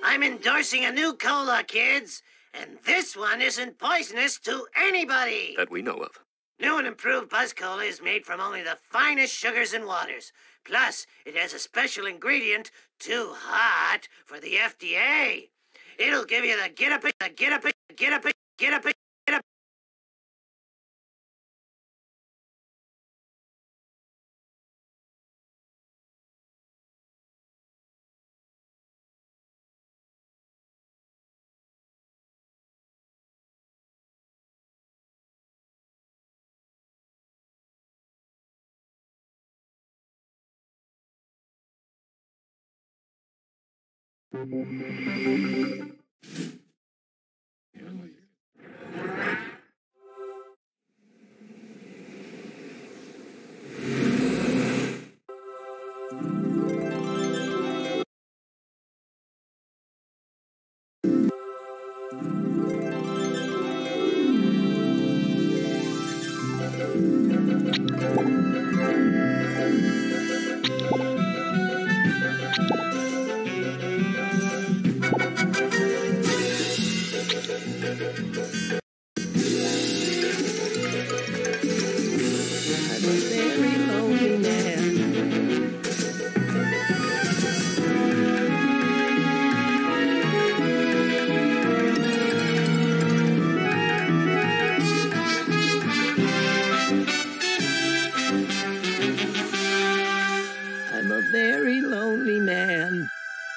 I'm endorsing a new cola, kids. And this one isn't poisonous to anybody. That we know of. New and improved Buzz Cola is made from only the finest sugars and waters. Plus, it has a special ingredient, too hot for the FDA. It'll give you the get up, get up, get up, get up, get up. I'm a very lonely man.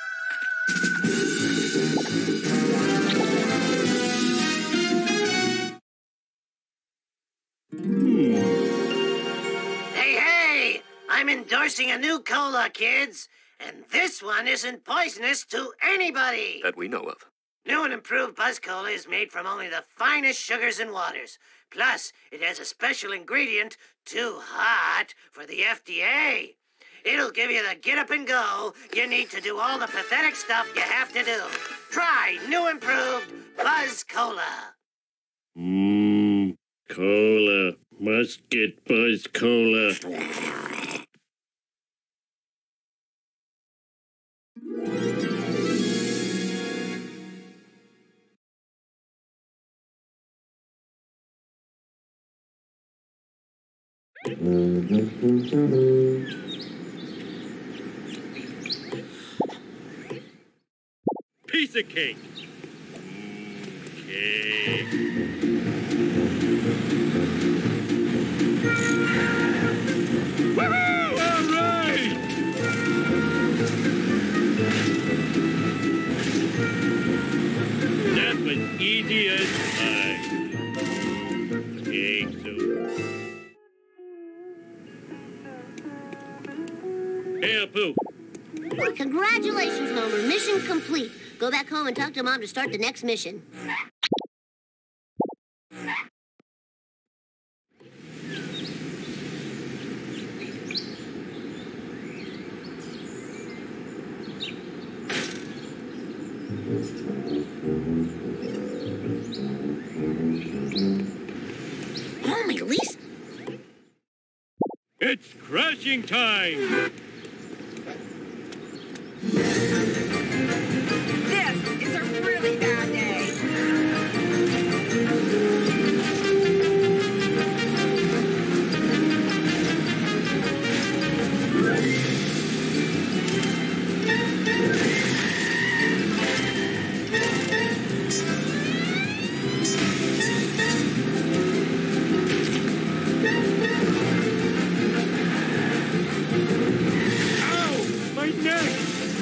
Hey! I'm endorsing a new cola, kids. And this one isn't poisonous to anybody. That we know of. New and improved Buzz Cola is made from only the finest sugars and waters. Plus, it has a special ingredient, too hot for the FDA. It'll give you the get up and go you need to do all the pathetic stuff you have to do. Try new improved Buzz Cola. Cola. Must get Buzz Cola. Piece of cake. Cake. Woohoo! All right! That was easy as pie. Cake soup. Hey, Apu. Well, congratulations, Homer. Mission complete. Go back home and talk to Mom to start the next mission. Homer, Lisa. It's crashing time! This is a really bad day. Ow! My neck!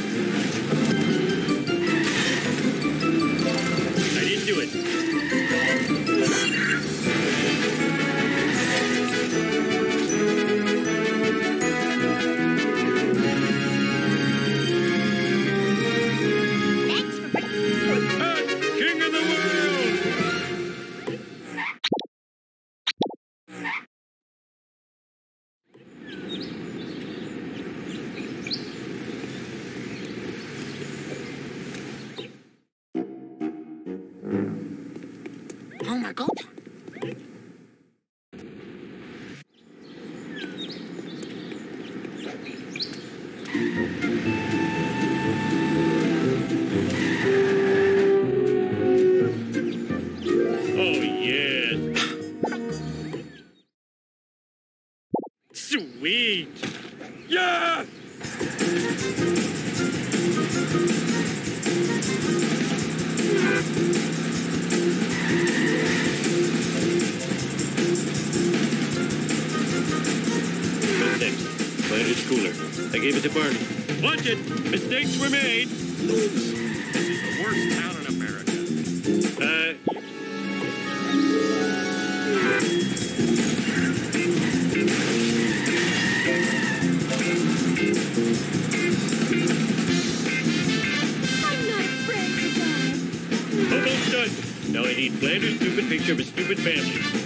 I didn't do it. King of the world! Homer, go. Sweet. Yeah! What's next? Flanders cooler. I gave it to Barney. Watch it! Mistakes were made. This is the worst town in America. I'm not afraid to die. Almost done. Now I need Flanders' stupid picture of a stupid family.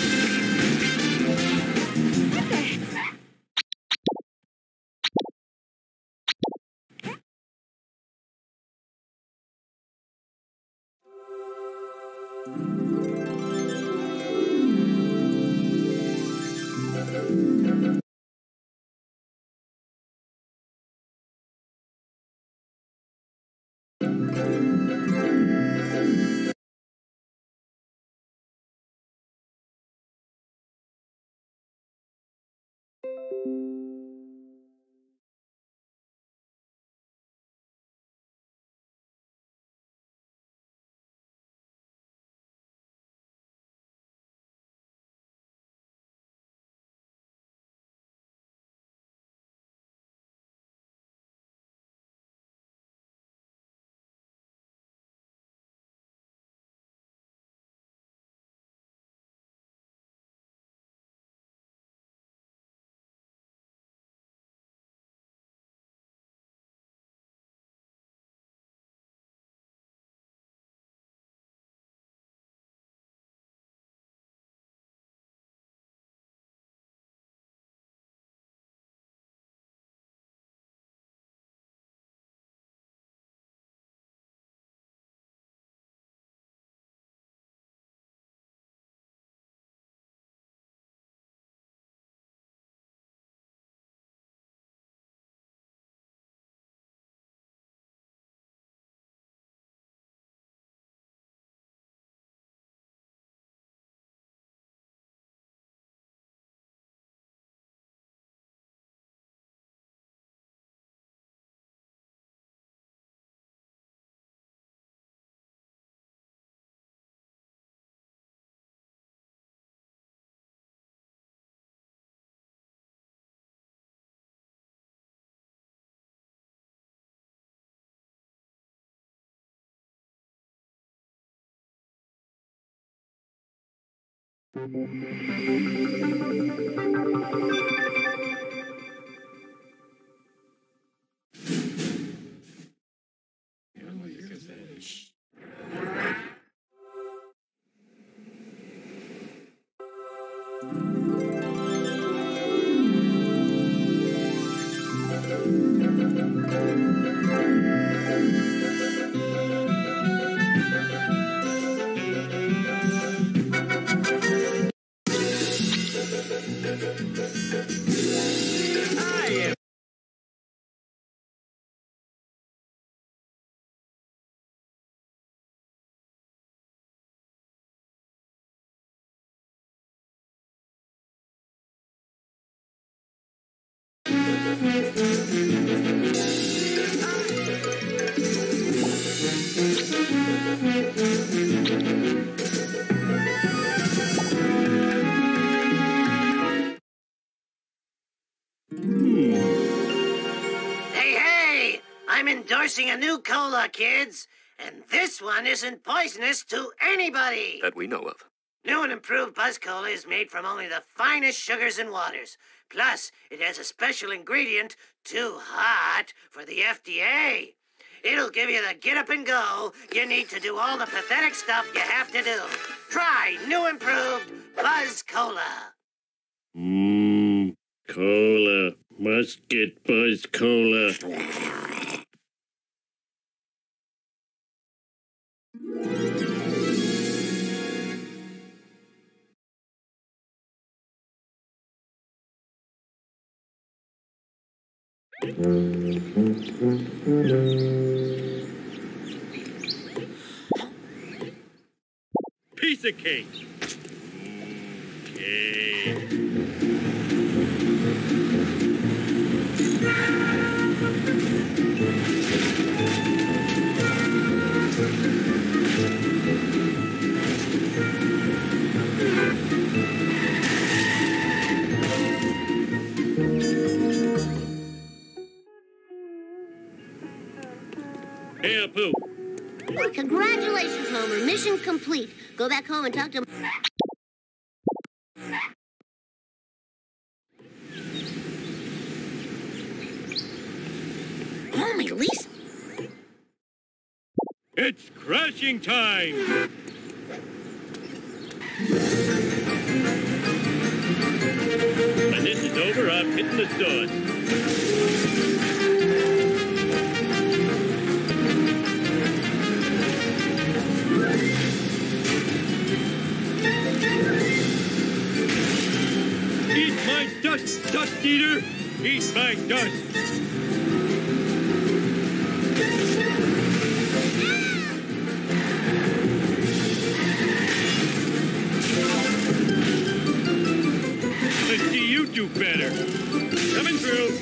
Hey! I'm endorsing a new cola, kids. And this one isn't poisonous to anybody. That we know of. New and improved Buzz Cola is made from only the finest sugars and waters. Plus, it has a special ingredient, too hot for the FDA. It'll give you the get up and go you need to do all the pathetic stuff you have to do. Try new improved Buzz Cola. Cola. Must get Buzz Cola. Piece of cake. Okay. Who? Congratulations, Homer. Mission complete. Go back home and talk to... Homer, Lisa... It's crashing time! When this is over, I'm hitting the stores. Eat my dust, dust eater! Eat my dust! Let's see you do better. Coming through.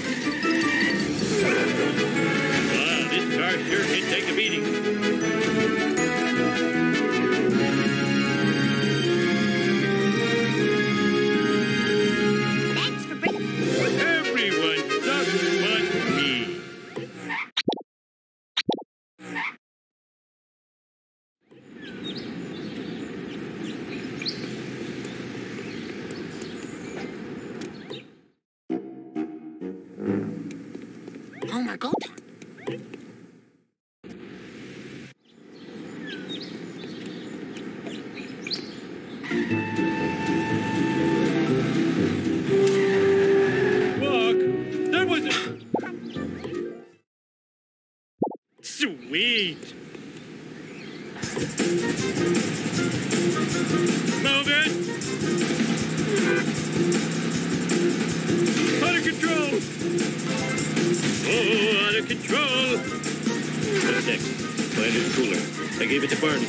Wow, this car sure can take a beating. Thanks for bringing... Everyone sucks but me. Homer, go down. Look, that was a... Sweet. Move it. Out of control. Oh, out of control. What's next? Planet's cooler. I gave it to Barney.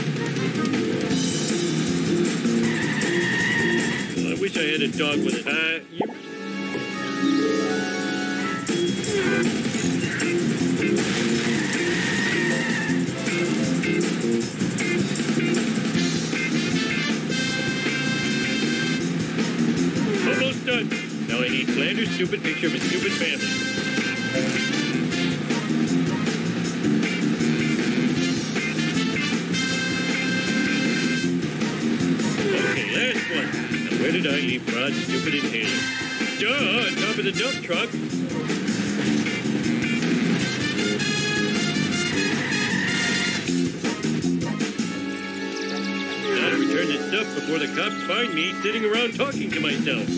Well, I wish I had a dog with it. Almost done. Now I need Flanders' stupid picture of his stupid family. Okay, last one. Now where did I leave Rod's stupid inhaler? Duh, on top of the dump truck. Gotta return this stuff before the cops find me sitting around talking to myself.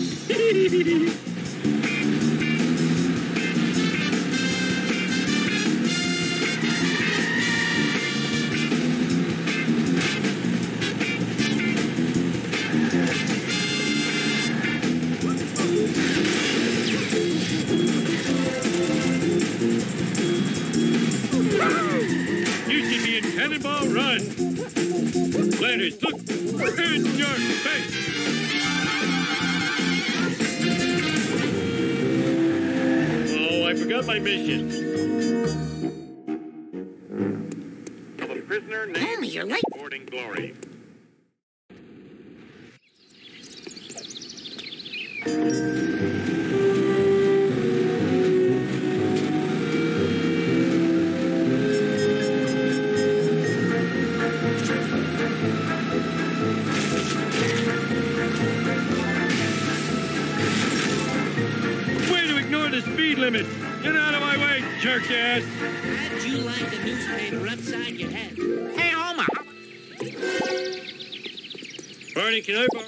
You should be in Cannonball Run. Flanders, look in your face. Oh, I forgot my mission. The prisoner Homer, named you're late. Morning Glory. Way to ignore the speed limit. Get out of my way, jerk ass. How'd you like the newspaper upside your head? Hey, Homer. Barney, can I borrow?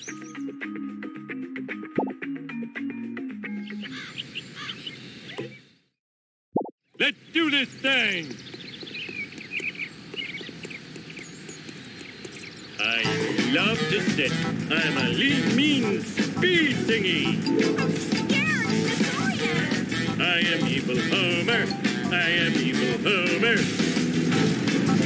Let's do this thing. I love to sit. I'm a lean, mean speed thingy. Scary, Destroyer. I am evil Homer. I am evil Homer.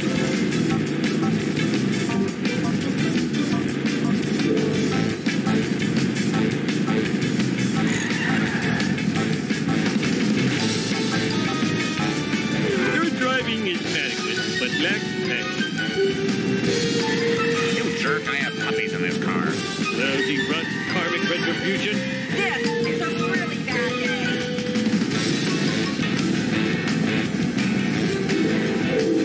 Your driving is adequate, but lacks passion. You jerk, I have puppies in this car. Lousy rut, karmic retribution. This is a really bad day.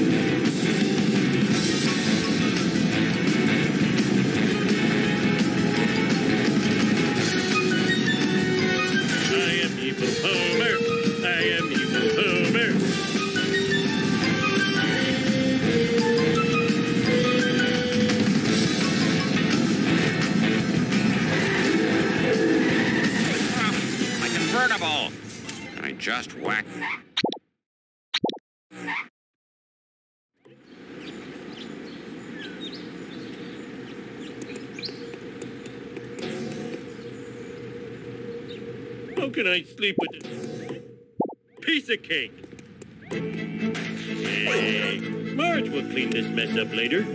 How can I sleep with this piece of cake? Hey, Marge will clean this mess up later.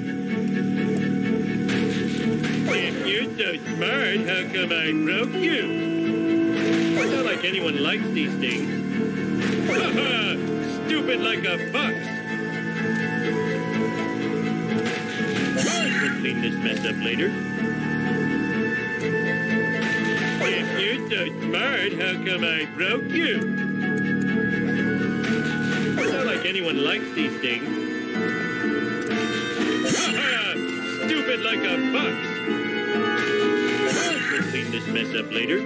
If you're so smart, how come I broke you? Not like anyone likes these things. Ha-ha! Stupid like a fox. Marge will clean this mess up later. If you're so smart, how come I broke you? Not like anyone likes these things. Ha-ha! Stupid like a fox. Marge will clean this mess up later.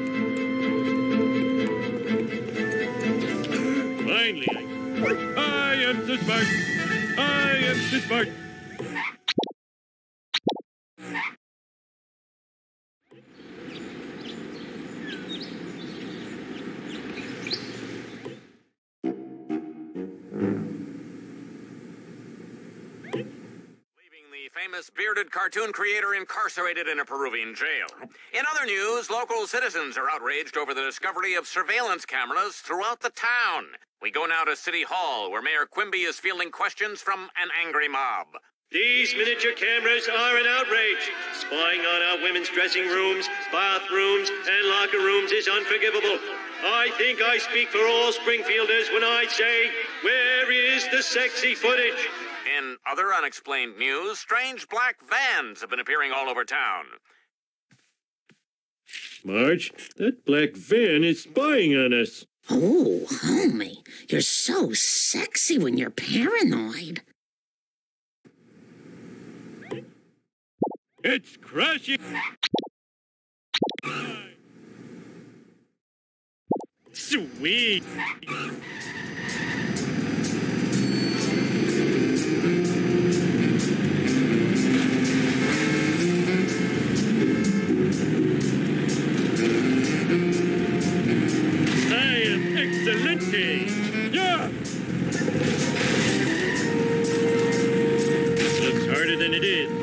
Finally, I am so smart. I am so smart. Famous bearded cartoon creator incarcerated in a Peruvian jail. In other news, local citizens are outraged over the discovery of surveillance cameras throughout the town. We go now to City Hall, where Mayor Quimby is fielding questions from an angry mob. These miniature cameras are an outrage. Spying on our women's dressing rooms, bathrooms, and locker rooms is unforgivable. I think I speak for all Springfielders when I say, where is the sexy footage? In other unexplained news, strange black vans have been appearing all over town. Marge, that black van is spying on us. Oh, homie, you're so sexy when you're paranoid. It's crashing. Sweet. Excelente! Yeah! Looks harder than it is.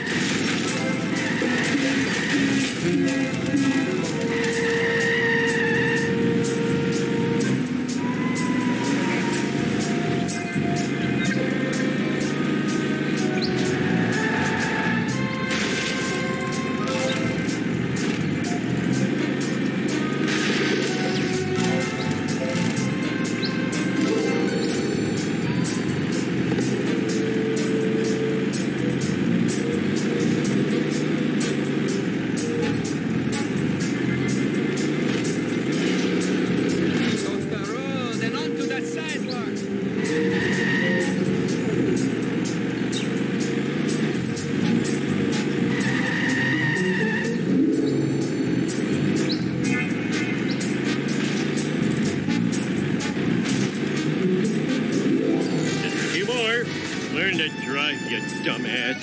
Learn to drive, you dumbass.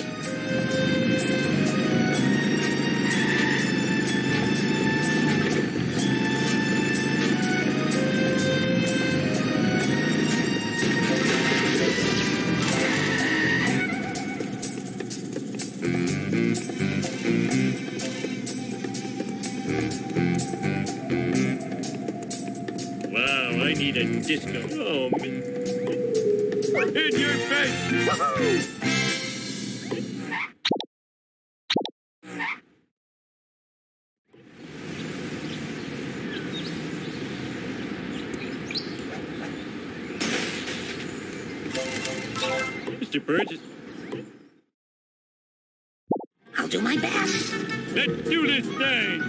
Wow, I need a disco. Oh, man. In your face! Woohoo! Mr. Burgess. I'll do my best. Let's do this thing!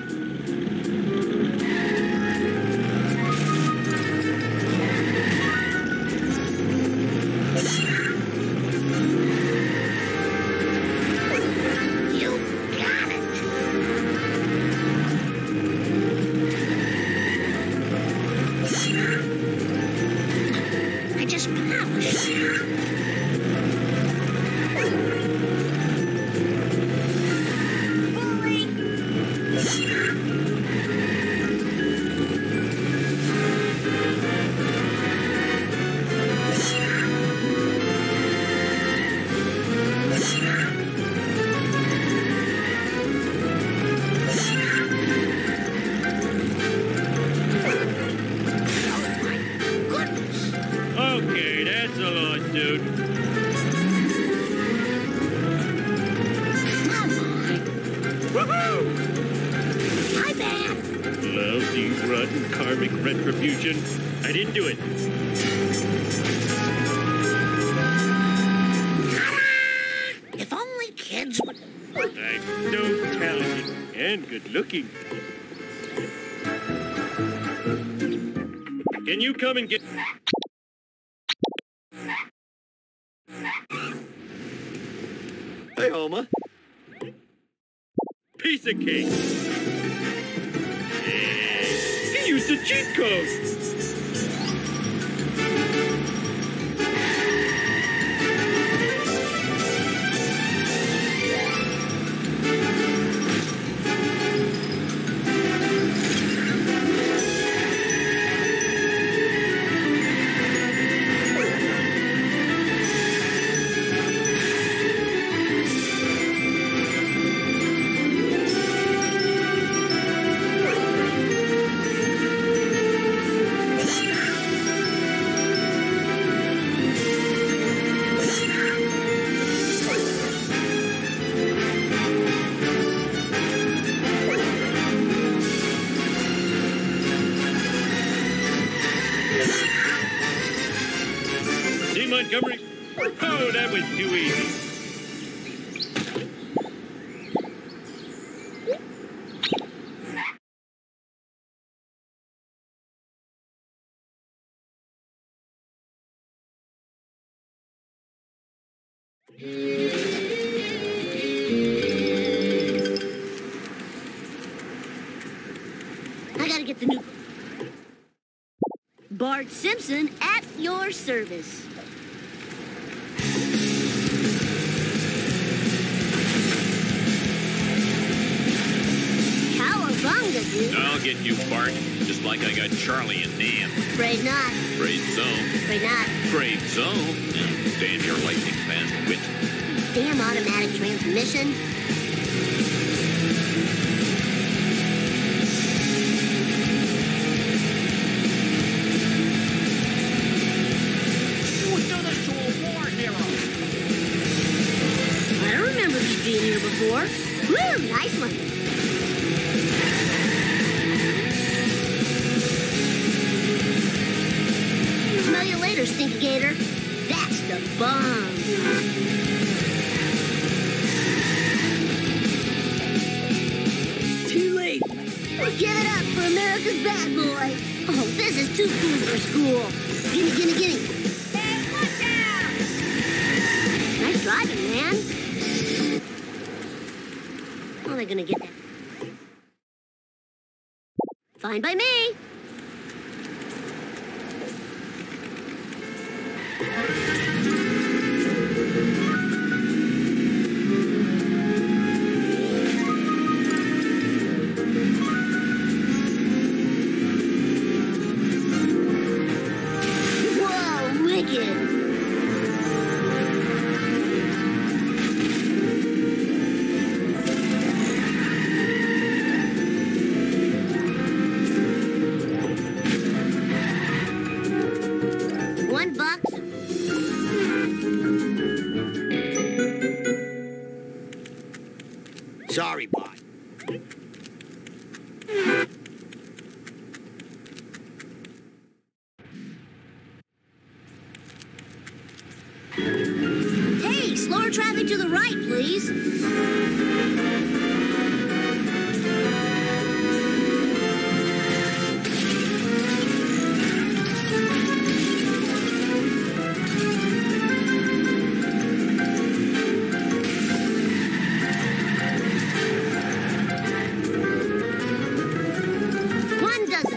Bully! Rotten karmic retribution. I didn't do it. If only kids would... I'm so talented and good-looking. Can you come and get... Hey, Homer. Piece of cake. He used a cheat code. Montgomery. Oh, that was too easy. I gotta get the new... Bart Simpson at your service. Cowabunga, dude. I'll get you, Bart. Just like I got Charlie and Dan. Afraid not. Afraid so. Afraid not. Afraid so. Stand your lightning fast wit. Damn automatic transmission. I don't remember these being here before. Woo, nice one. Smell you later, Stinky Gator. That's the bomb. Too late. Give it up for America's bad boy. Oh, this is too cool for school. Gimme, gimme, gimme. Hey, watch out! Nice driving, man. How are they gonna get that? Fine by me. Whoa, wicked. $1. Sorry, bot. Hey, slower traffic to the right, please. One dozen.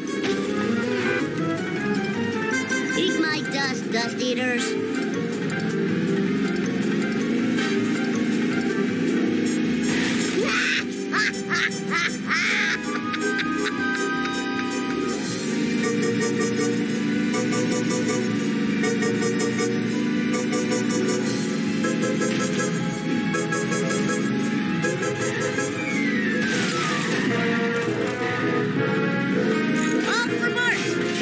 Eat my dust, dust eaters. Off for Mart.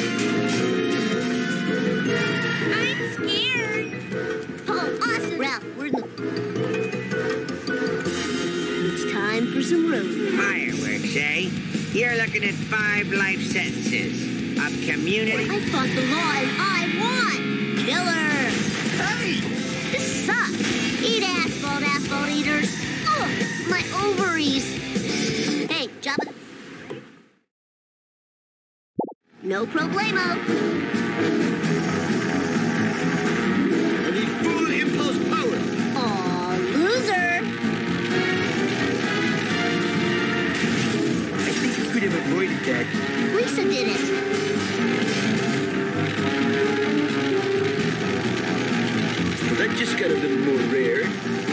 I'm scared. Oh, awesome. Ralph, we're in the... It's time for some road. Fireworks, eh? You're looking at 5 life sentences of community. I fought the law and I won! Killer! Hey! This sucks! Eat asphalt eaters! Oh, my ovaries! Hey, Jabba. No problemo. I need full impulse power. Aw, loser! I think you could have avoided that. Lisa did it. Well, that just got a little more rare.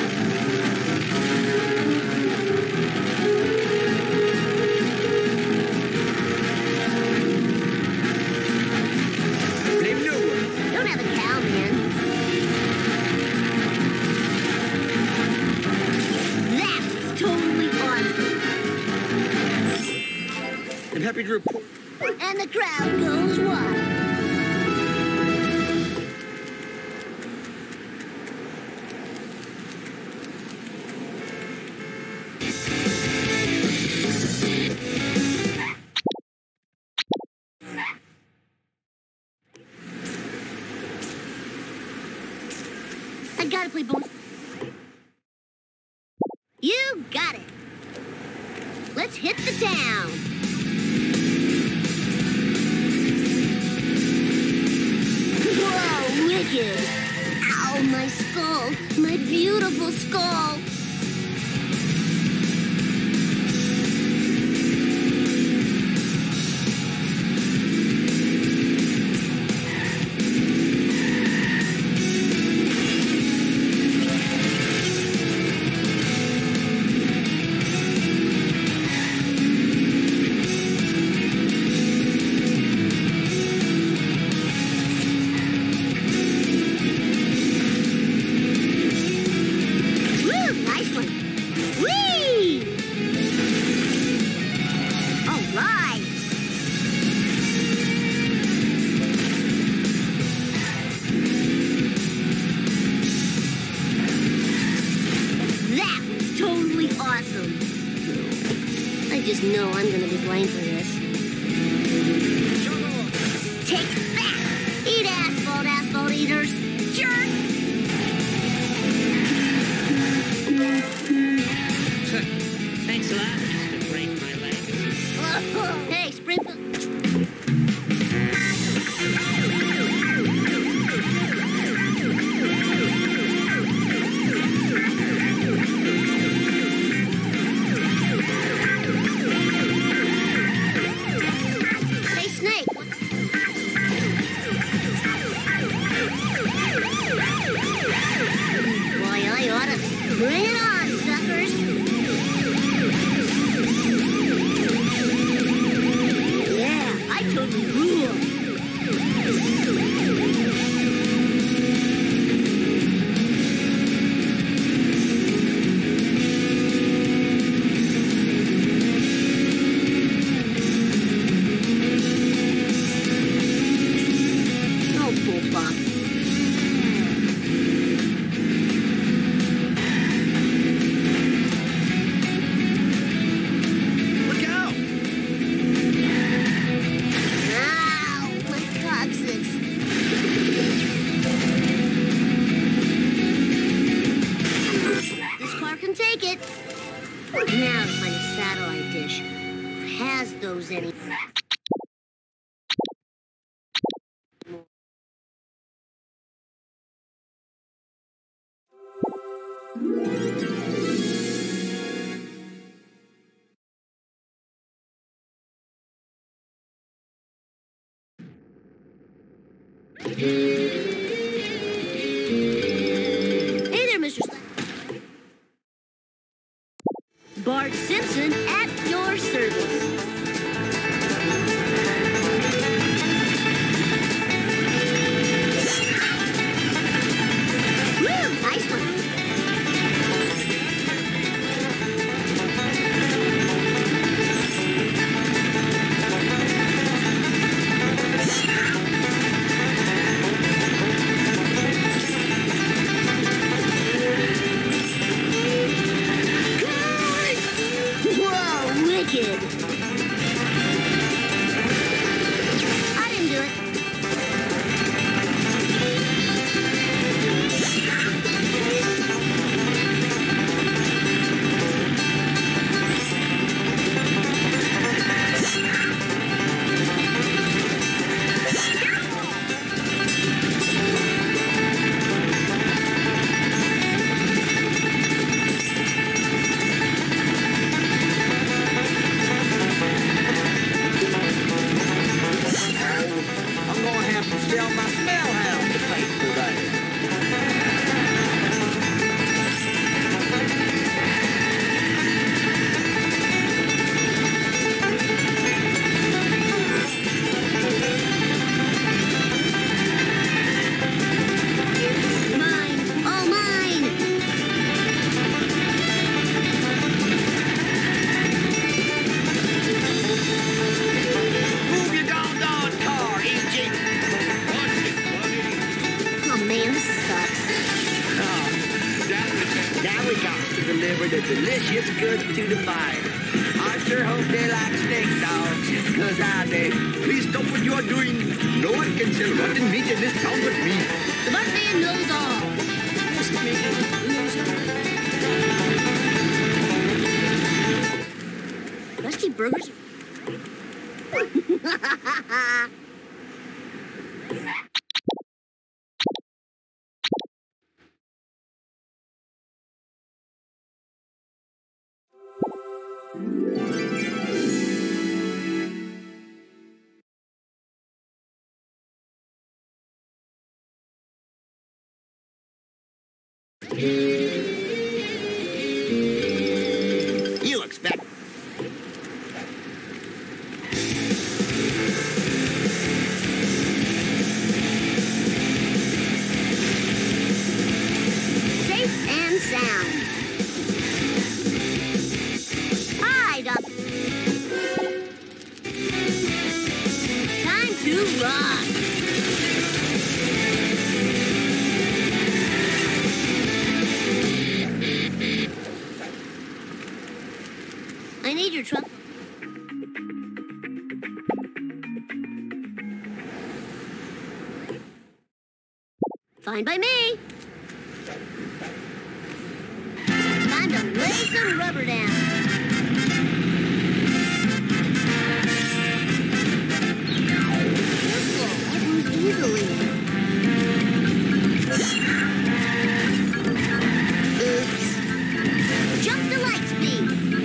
Blame no one. Don't have a cow, man. That was totally awesome. I'm happy to report. And the crowd goes wild. I gotta play bonus. You got it. Let's hit the town. Whoa, wicked. Ow, my skull. My beautiful skull. Woo, nice one. Whee! All right. That was totally awesome. I just know I'm gonna be blamed for this. Take that! Eat asphalt eaters! Jerk! Thanks a lot, Mr. Break My Legs. Hey, Springfield. Hey, Snake. Boy, I oughta. Bring it on, suckers. Yeah, I totally rule. Oh, poor Bob. Look out! Ow, my coccyx. This car can take it. Now to find a satellite dish. Has those any? Hey there, Mr. Bart Simpson at your service. Woo, nice one. Whoa, wicked. to deliver the delicious goods to the buyer. I sure hope they like steak dogs, because I do. Please stop what you are doing. No one can sell rotten meat in this town but me. The Buckman knows all. Just make it loser. Rusty burgers. You expect... Safe and sound. Hi, Doc. Time to rock. I need your truck. Fine by me. Time to lay some rubber down. Careful, I lose easily. Oops. Jump to light speed.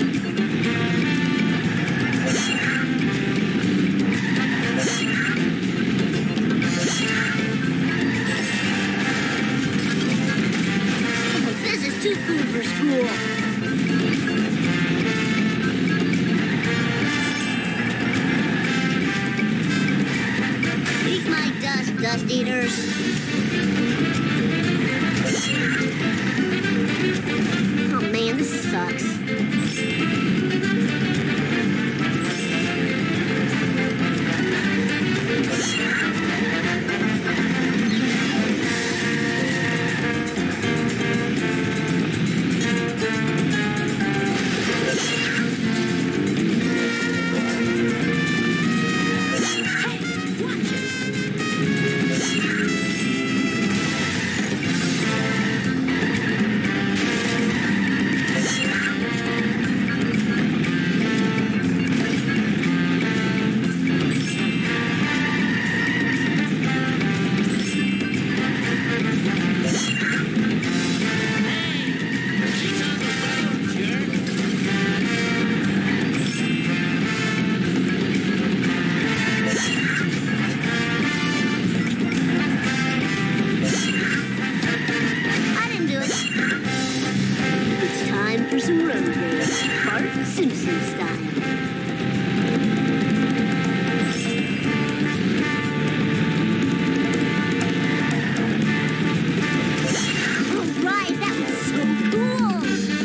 This is too cool for school. Eat my dust, dust eaters. Oh man, this sucks. I didn't do it. It's time for some road rage. Bart Simpson style. All right, that was so cool.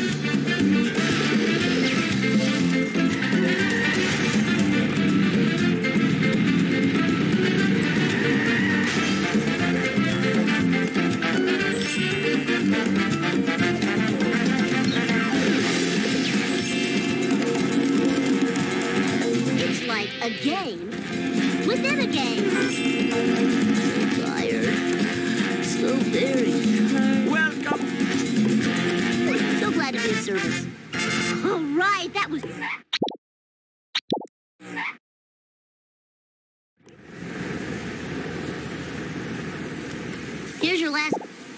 It's like a game within a game. So tired. So very tired. Welcome. So glad to be of service. All right, that was... Here's your last...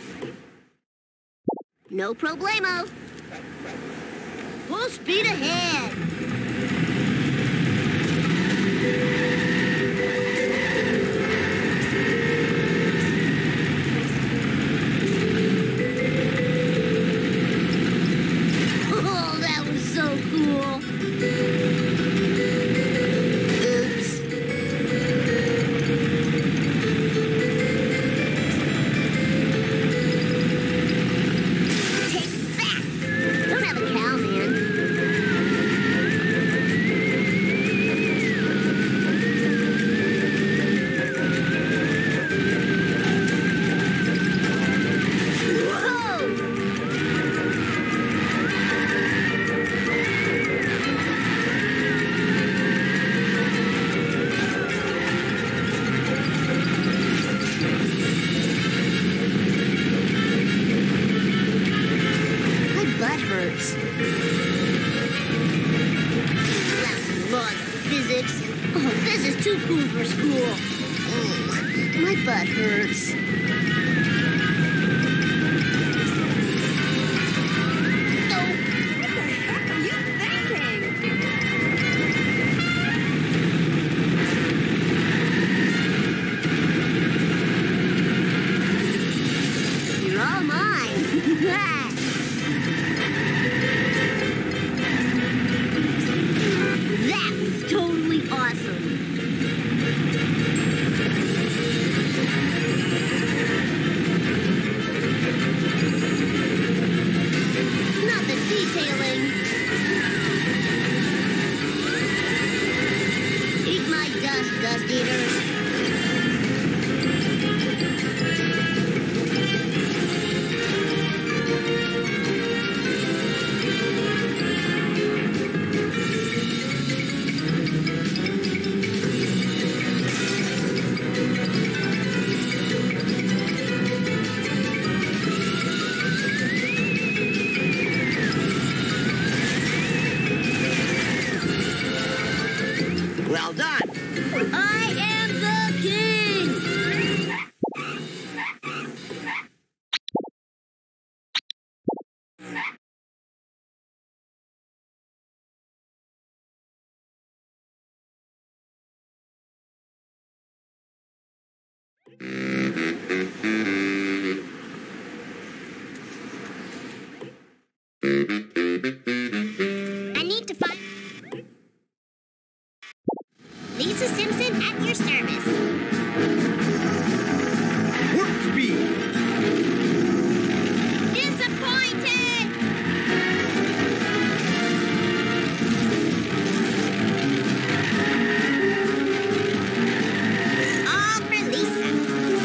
No problemo. Full speed ahead. Oh, that was so cool. Oops. Take that. Don't have a cow, man. hurts. That's a lot of physics. Oh, this is too cool for school. Oh, my butt hurts. That was totally awesome. Not the detailing. Eat my dust, dust eaters. Well done. I am the king! I need to find Lisa Simpson at your service. Warp speed. Disappointed! All for Lisa.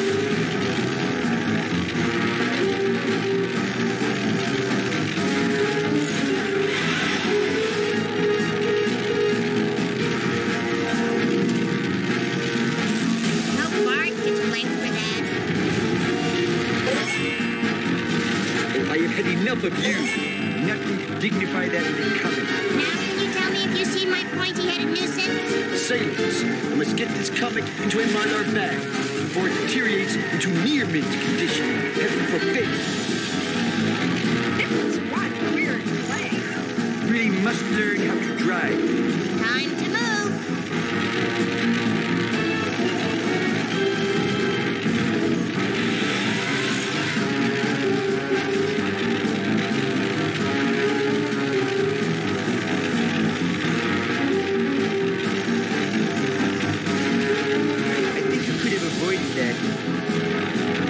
No Bart gets blamed for that. I have had enough of you. Nothing to dignify that in coming. Now can you tell me if you've seen my pointy-headed nuisance? Sailors, I must get this comic into a Mylar bag before it deteriorates into near mint condition. Heaven forbid. This is one weird place. Really must learn how to drive. Time to move. I think you could have avoided that.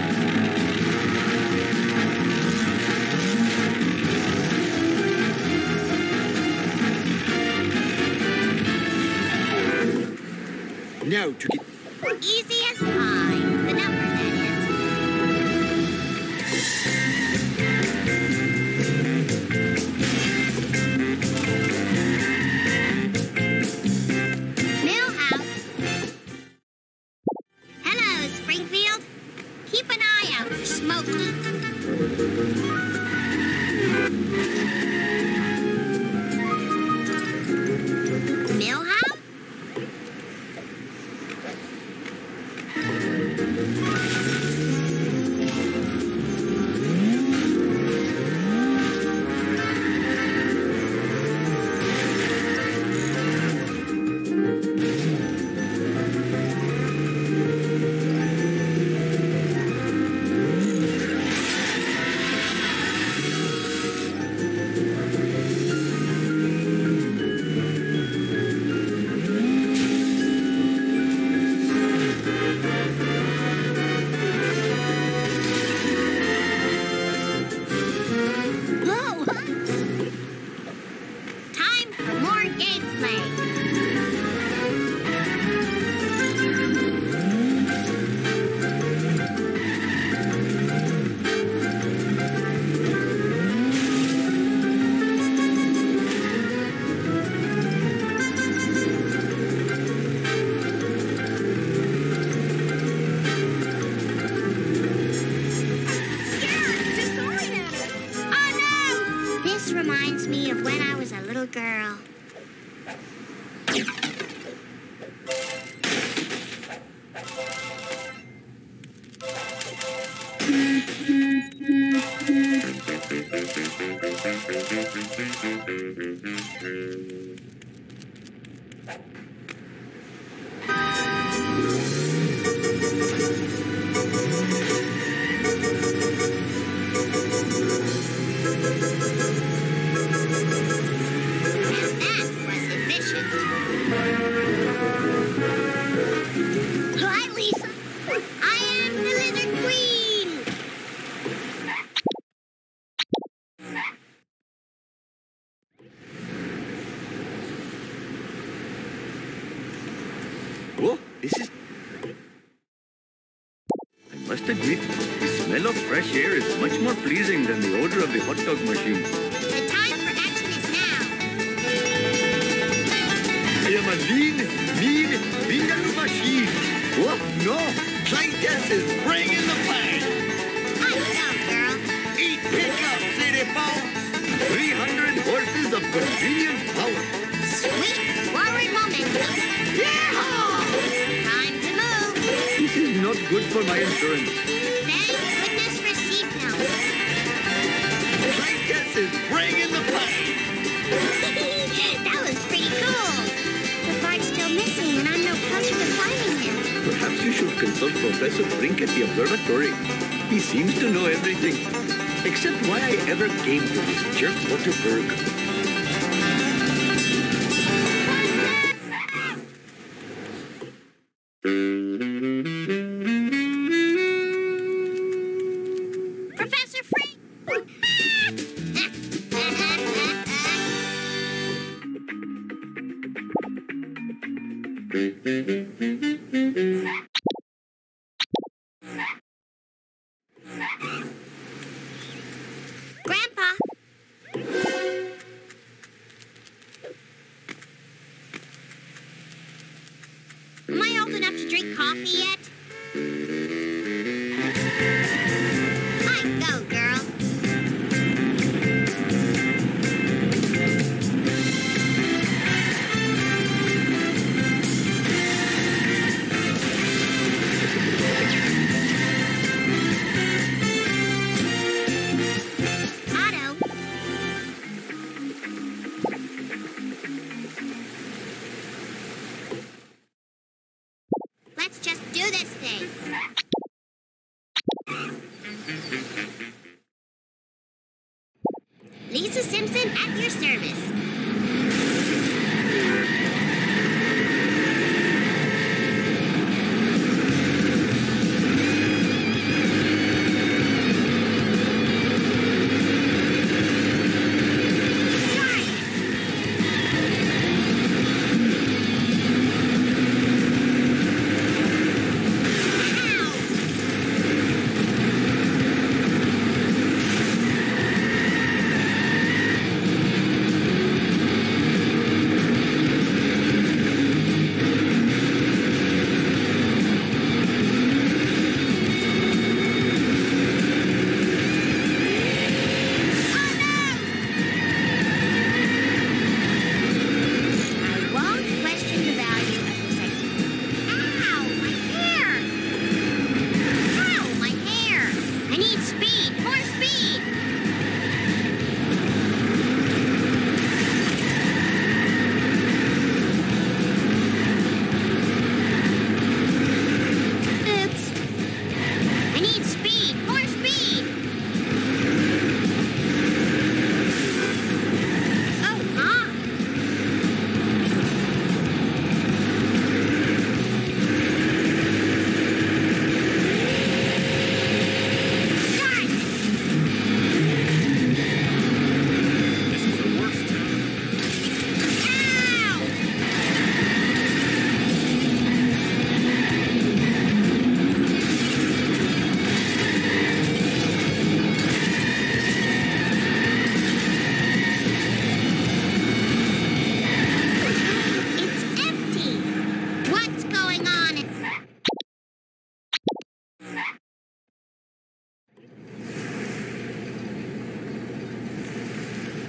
Now to get... Easy as pie. The number, that is. Millhouse. Hello, Springfield. Keep an eye out for Smokey. Millhouse? me of when I was a little girl. Hi, Lisa. I am the Lizard Queen. Oh, this is... I must admit, the smell of fresh air is much more pleasing than the odor of the hot dog machine. The time for action is now. I am a lean, mean, vindaloo machine. Oh, no! Clytus is bringing the pain. I know, girl. Eat pickup, city folks. 300 horses of convenient power. Sweet forward momentum. Yeehaw! Time to move. This is not good for my insurance. Thank goodness for seatbelts. Clytus is bringing the pain. That was pretty cool. The part's still missing, and I'm no closer to finding him. Perhaps you should consult Professor Frink at the observatory. He seems to know everything, except why I ever came to this jerk Waterberg. Professor Frink! Grandpa! Am I old enough to drink coffee yet? I go, girl. Otto. Let's just do this thing. Lisa Simpson at your service.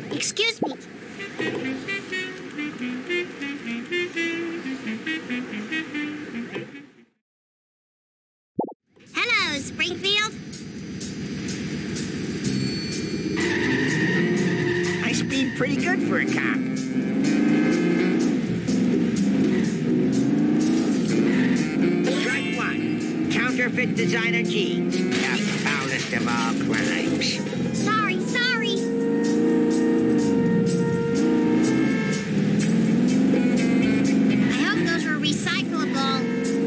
Excuse me. Hello, Springfield. I speed pretty good for a cop. Strike one. Counterfeit designer jeans. The foulest of all crimes. Sorry. I hope those were recyclable.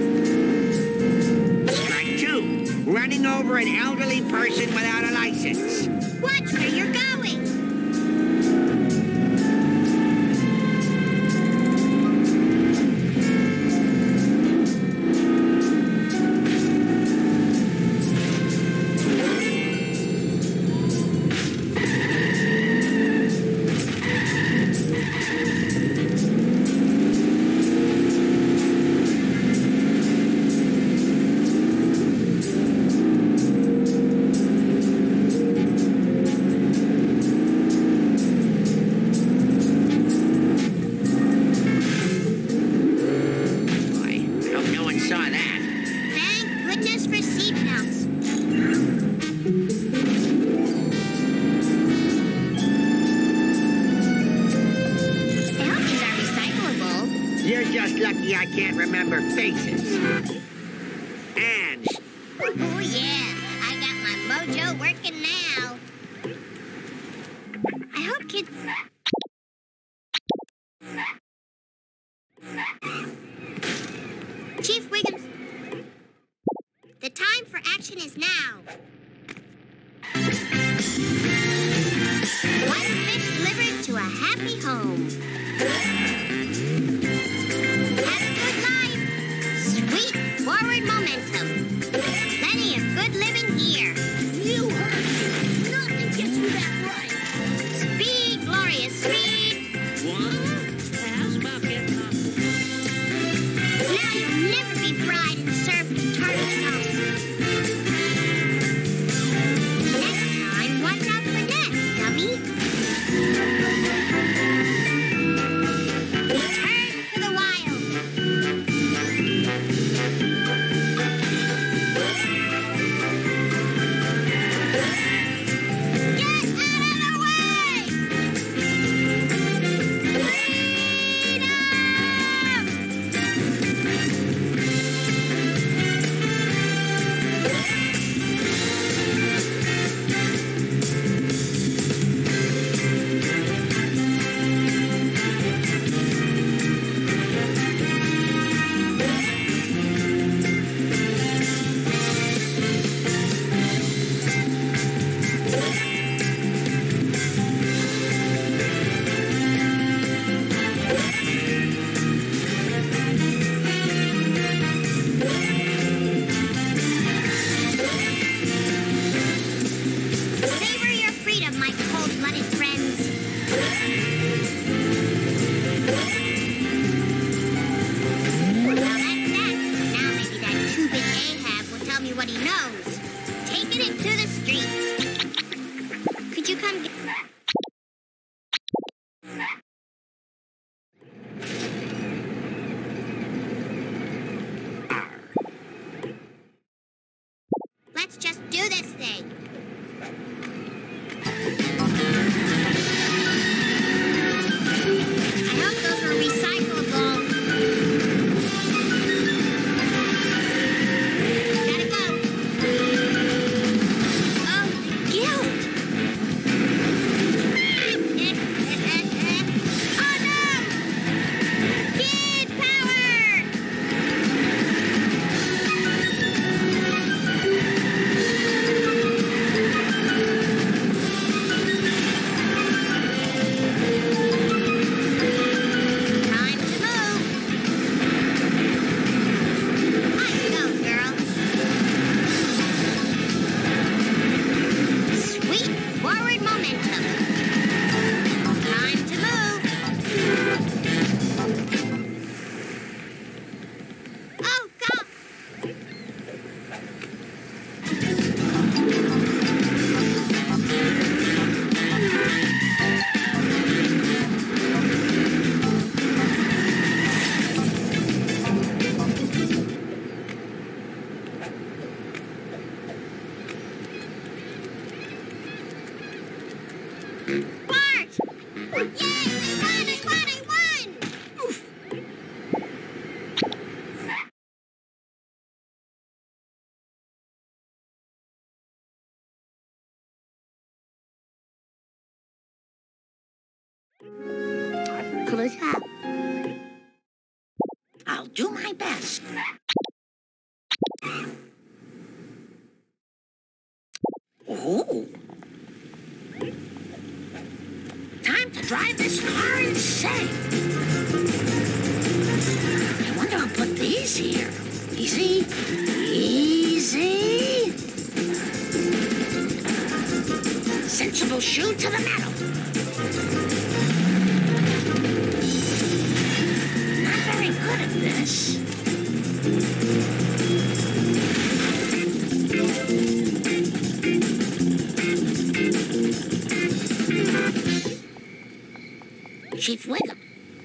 Strike two. Running over an elderly person without a license. Watch where you're going. I can't remember faces. And... Oh, yeah. I got my mojo working now. I hope kids... Chief Wiggins, the time for action is now. One fish delivered to a happy home. Have a good life. Sweet forward momentum. Plenty of good living here. You heard me. Nothing gets you that right. Speed, glorious speed. What? How's about getting off? Now you'll never be fried and served with tartar sauce. Next time, watch out for nests, dummy. Return to the wild. Get out of the way! Freedom! Savor your freedom, my cold-blooded friends. Now that's that. Now maybe that two-bit Ahab will tell me what he knows. Taking it to the streets. Could you come get... Let's just do this thing. I hope those are recyclable. Gotta go. Oh, the guilt. Close up. I'll do my best. Oh. Time to drive this car insane. I wonder who put these here. Easy. Easy. Sensible shoe to the metal. Not very good at this. Chief Wiggum.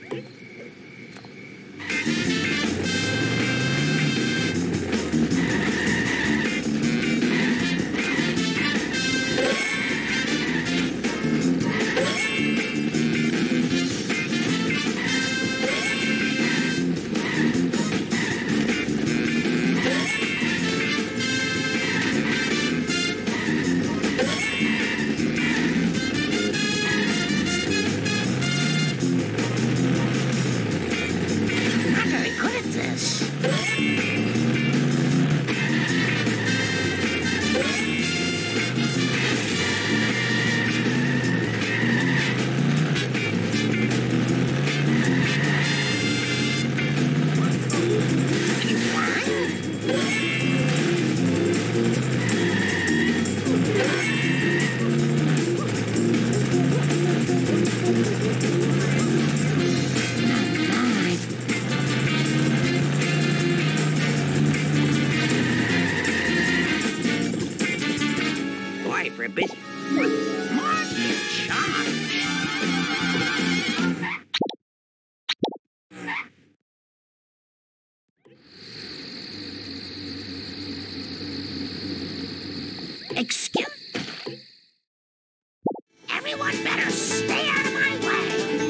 Excuse me. Everyone better stay out of my way.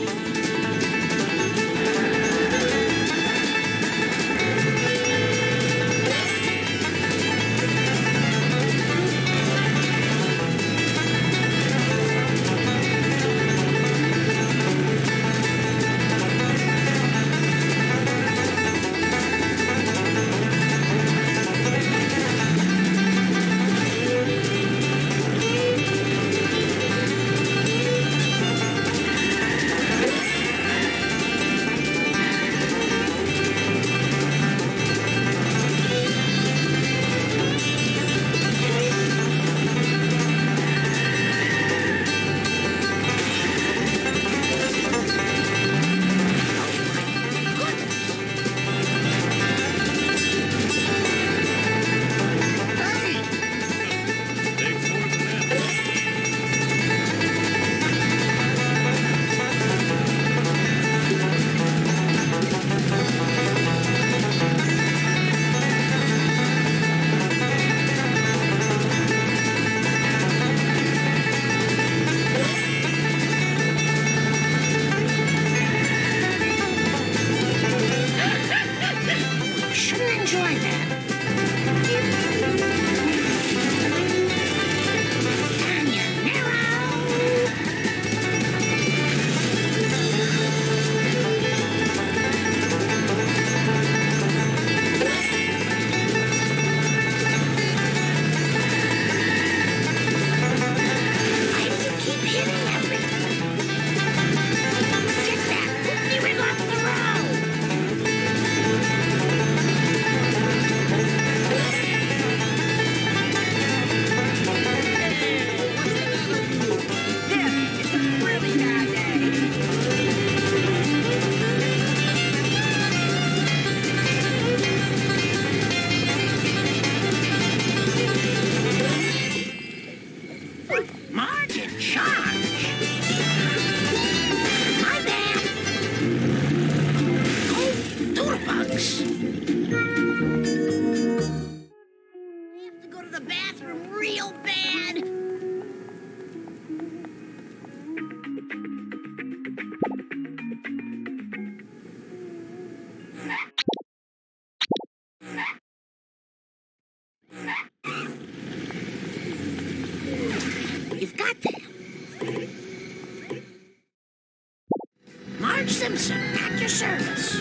George Simpson at your service.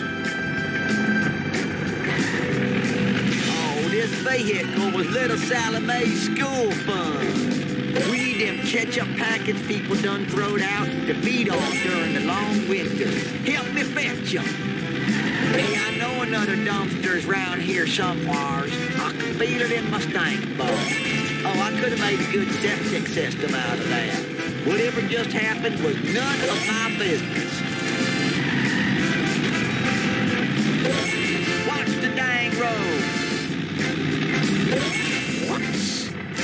Oh, this vehicle was little Sally Mae's school fund. We need them ketchup packets people done throwed out to feed on during the long winter. Help me fetch 'em. Hey, I know another dumpster's round here somewheres. I can feel it in my stank bug. Oh, I could have made a good septic system out of that. Whatever just happened was none of my business. Watch the dang road. Whoops.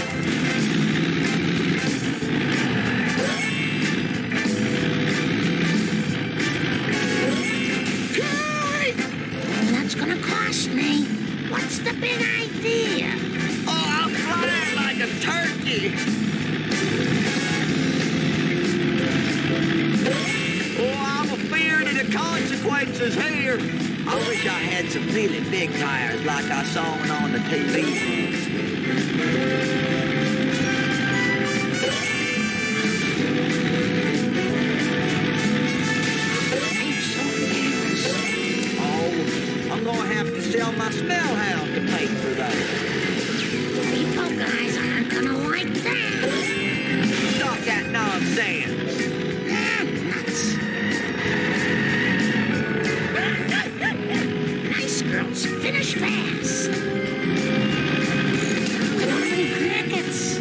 That's gonna cost me. What's the big idea? Oh, I'll fly like a turkey. Oh, I'm afeard of the consequences here. I wish I had some really big tires like I saw on the TV. I'm gonna have to sell my smell hound to pay for that. People guys aren't gonna like that. Stop that nonsense. Nuts. Nice girls finish fast. We don't have any crickets.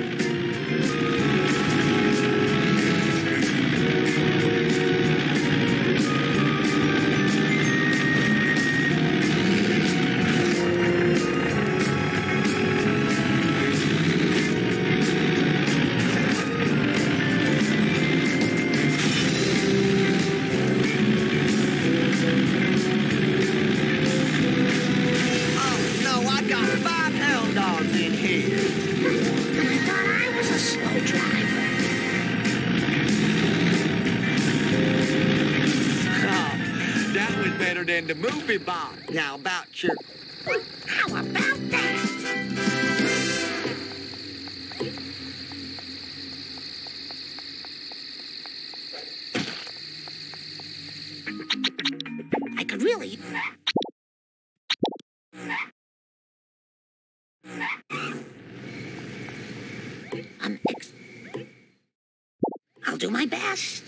In the movie box. Now about your... How about that? I could really... I'll do my best.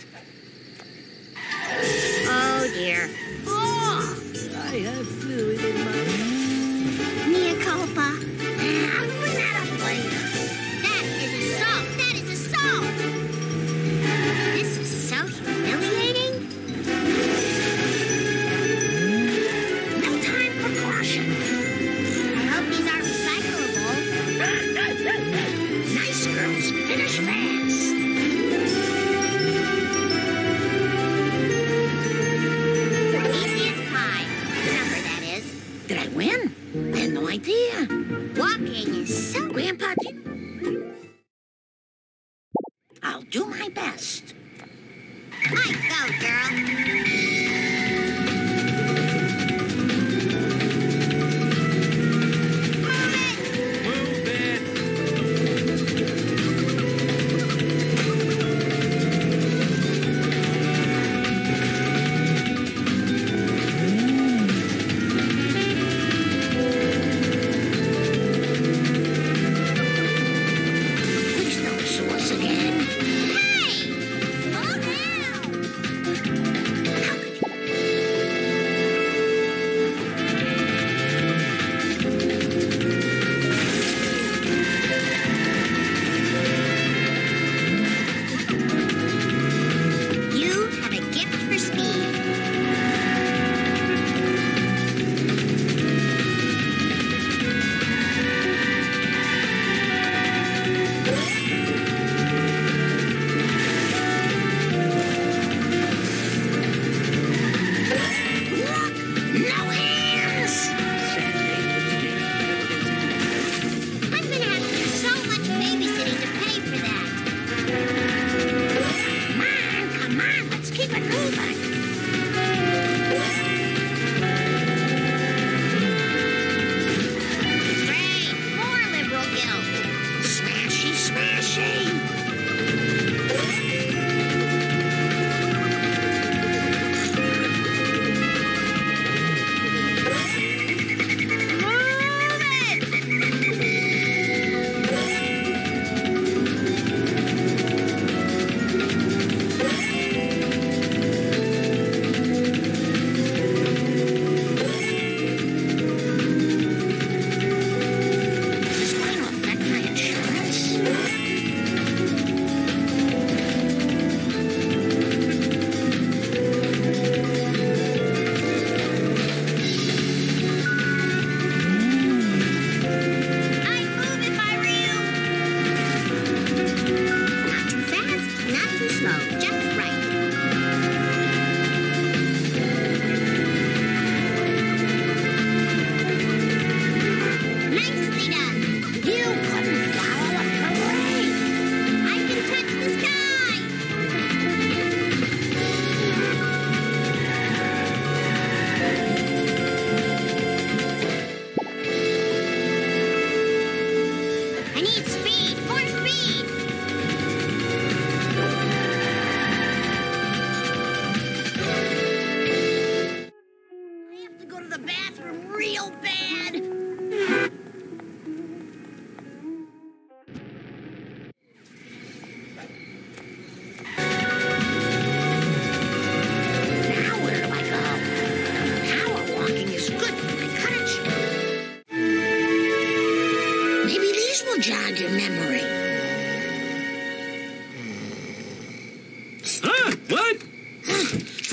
Oh, dear. Oh! I have fluid in my... Mea culpa. I'll clean that up later. That is assault. That is assault. This is so humiliating. No time for caution. I hope these are recyclable. Nice girls finish fast. Did I win? I had no idea. Walking is so... Grandpa, I'll do my best. Might go, girl.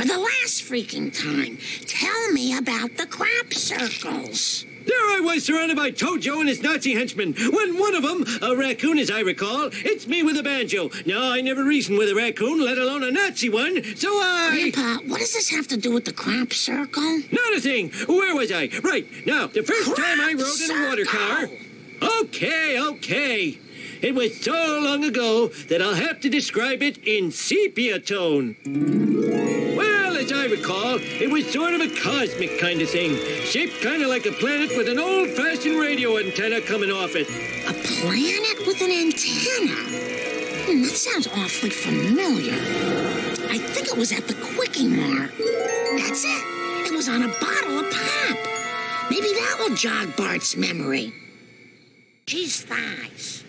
For the last freaking time, tell me about the crop circles. There I was, surrounded by Tojo and his Nazi henchmen, when one of them, a raccoon as I recall, hits me with a banjo. Now, I never reasoned with a raccoon, let alone a Nazi one, so I... Grandpa, what does this have to do with the crop circle? Not a thing. Where was I? Right, now, the first time I rode in a water car... Okay. It was so long ago that I'll have to describe it in sepia tone. Well, as I recall, it was sort of a cosmic kind of thing, shaped kind of like a planet with an old-fashioned radio antenna coming off it. A planet with an antenna? That sounds awfully familiar. I think it was at the Quickie Mart. That's it. It was on a bottle of pop. Maybe that will jog Bart's memory. Geez, thighs.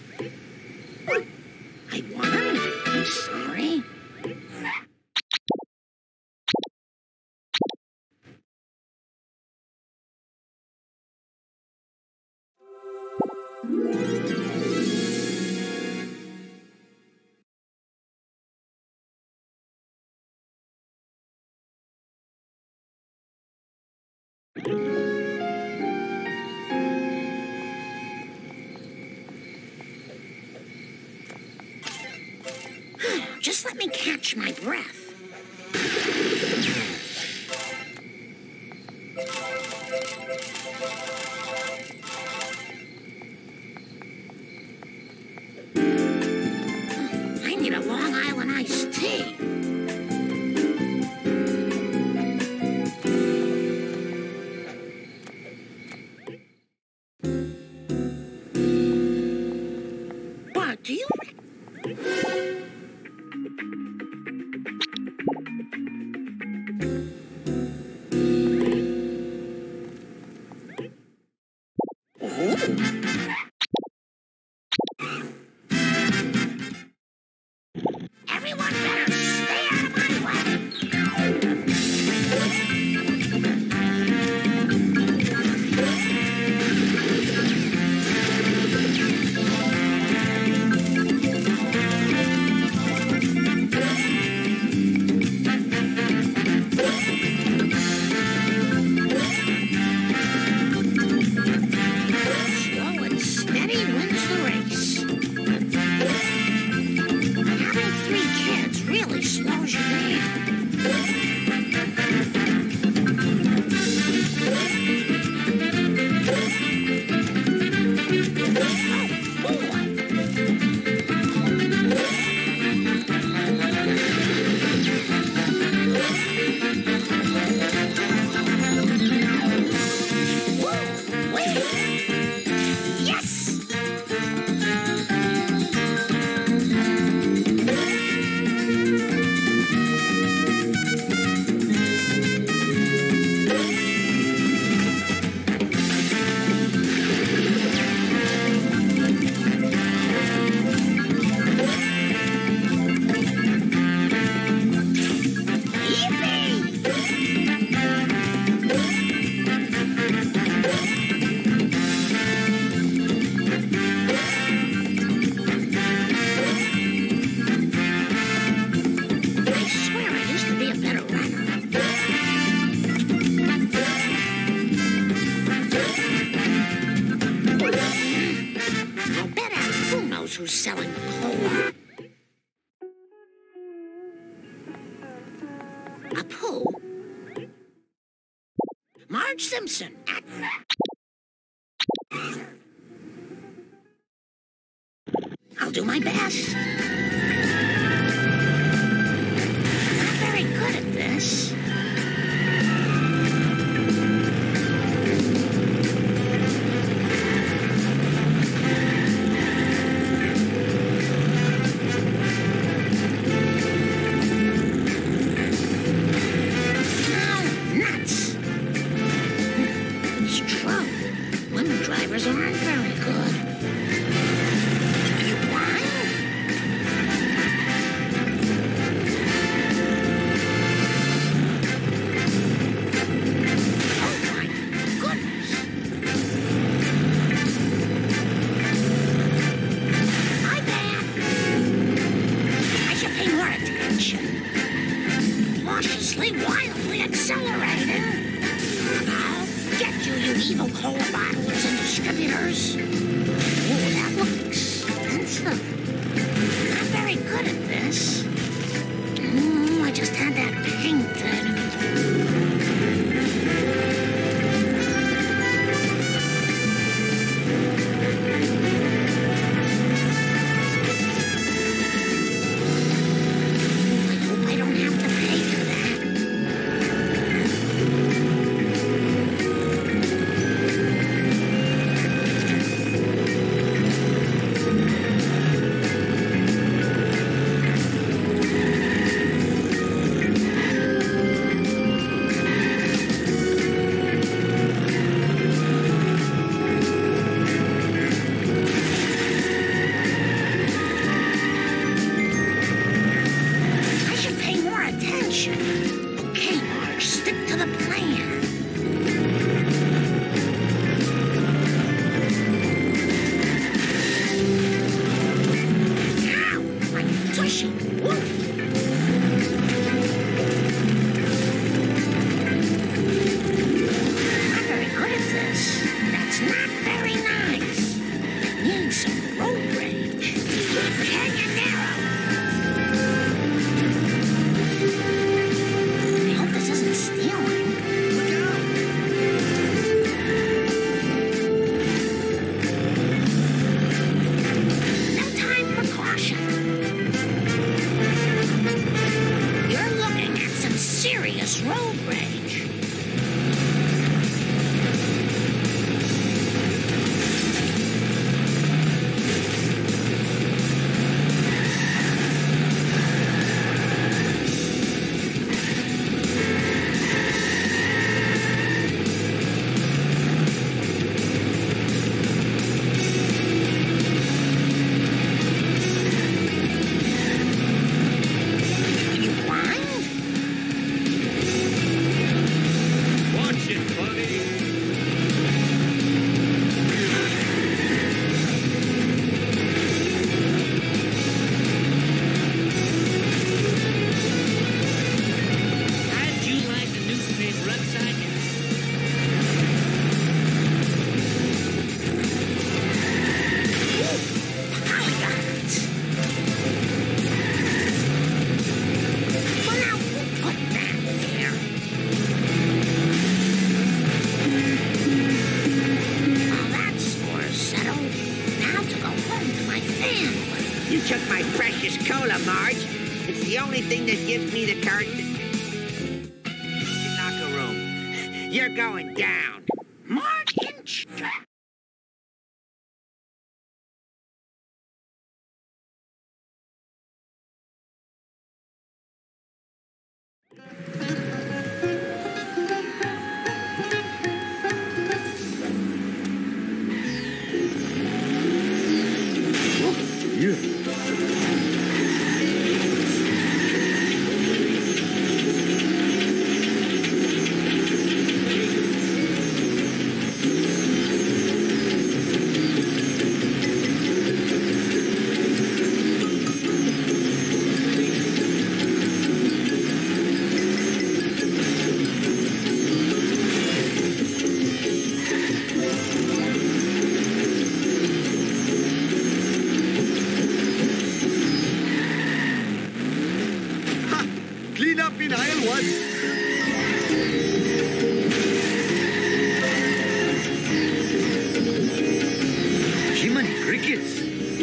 I won. I'm sorry. Just let me catch my breath. I need a Long Island iced tea. Bart, do you... Everyone better stay out of my way. Slow and steady wins the race. Having 3 kids really slows you down. Yes! I swear I used to be a better runner. I'll bet Apu knows who's selling the cola. Apu? Marge Simpson. I'll do my best. Not very good at this. Oh, nuts. It's true. Women drivers aren't very good. Are you blind? dangerously, wildly accelerating. I'll get you, you evil cola bottlers and distributors. Oh, that looks expensive. Not very good at this. I just had that painted. You're going down. Martin Strap. Clean up in aisle one. Jiminy crickets.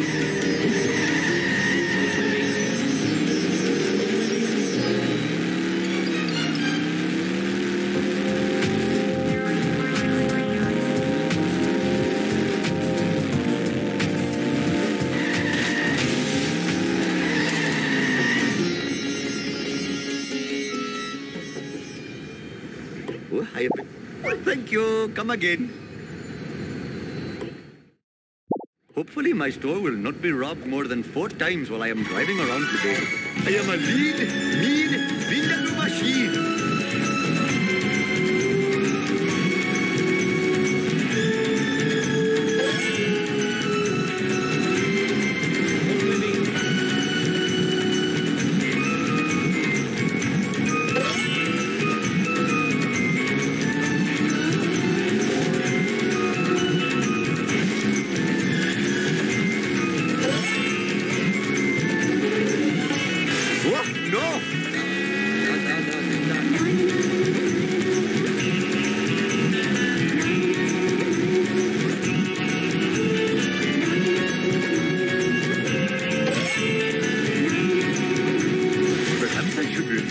Thank you. Come again. Hopefully my store will not be robbed more than 4 times while I am driving around today. I am a mean Vindaloo machine.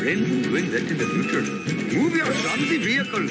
When doing that in the future? Move your clumsy vehicle.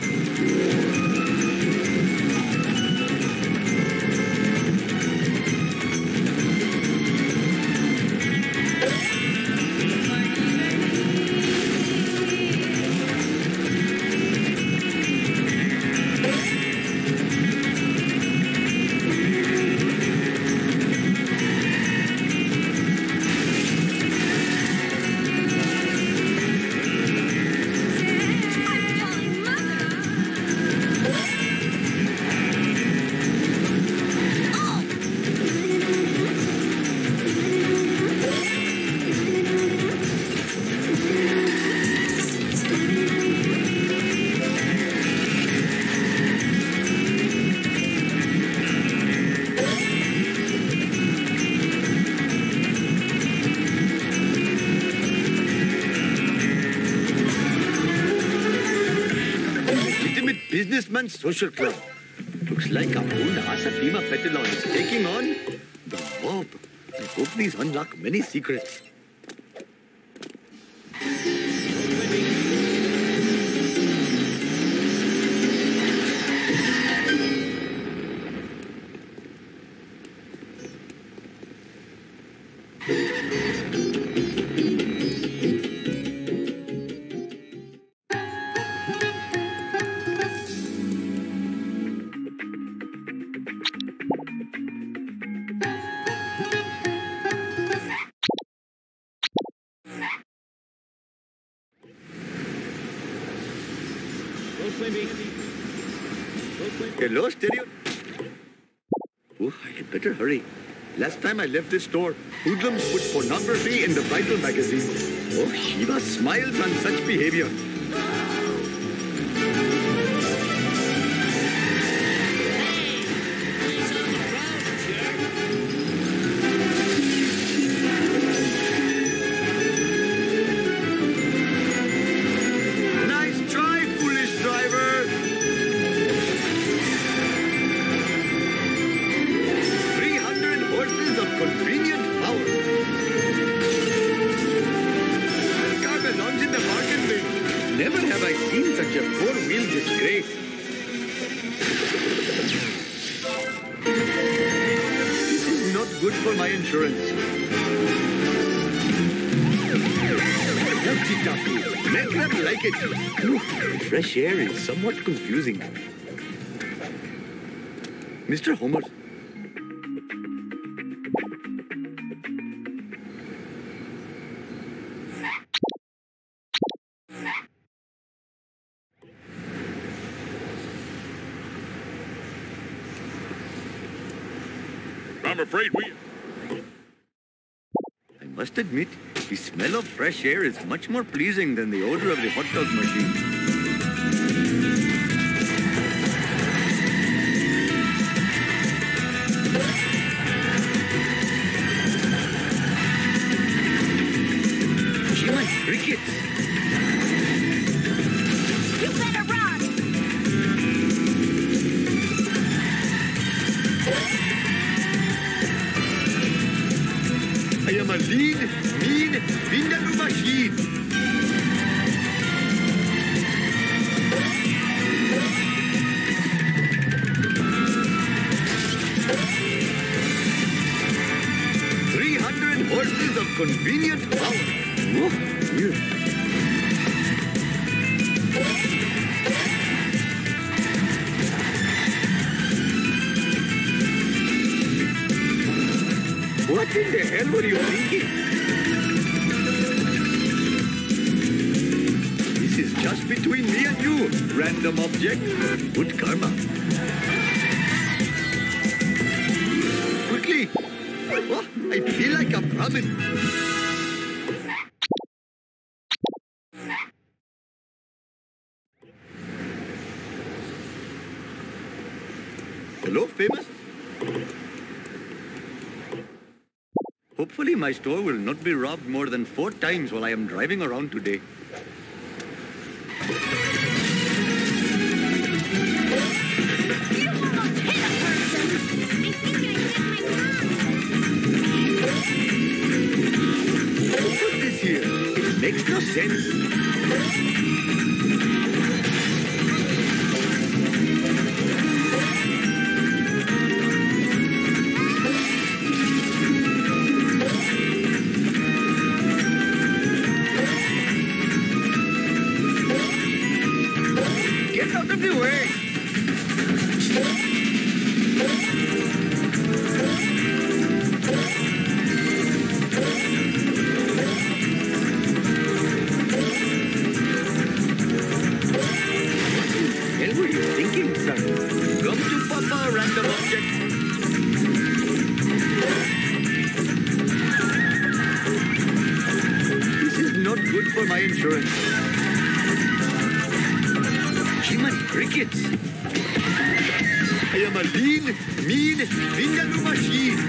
Businessman Social Club. Looks like our own Asa Bima Petalon is taking on the mob. I hope these unlock many secrets. Hello, Stereo. Oh, I had better hurry. Last time I left this store, hoodlums put pornography in the Bible magazine. Oh, Shiva smiles on such behavior. Never have I seen such a four-wheel disgrace. This is not good for my insurance. Now, Chitaku, make them like it. Ooh, the fresh air is somewhat confusing. Mr. Homer. I'm afraid we... I must admit, the smell of fresh air is much more pleasing than the odor of the hot dog machine. Gee, my crickets! You better run! I am a lean, mean, Vindaloo machine. Horses of convenient power. Oh, dear. What in the hell were you thinking? This is just between me and you, random object. Good karma. Quickly! Oh, I feel like a Brahmin. Hello, famous? Hopefully my store will not be robbed more than 4 times while I am driving around today. You almost hit a person! I think I hit my mom! Put this here. It makes no sense. Get out of the way! What were you thinking, son? Come to Papa, random object. This is not good for my insurance. Human crickets. I am a lean, mean, vindaloo machine.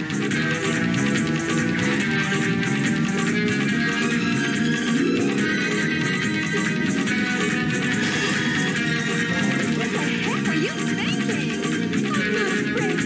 What the heck were you thinking? I'm not afraid.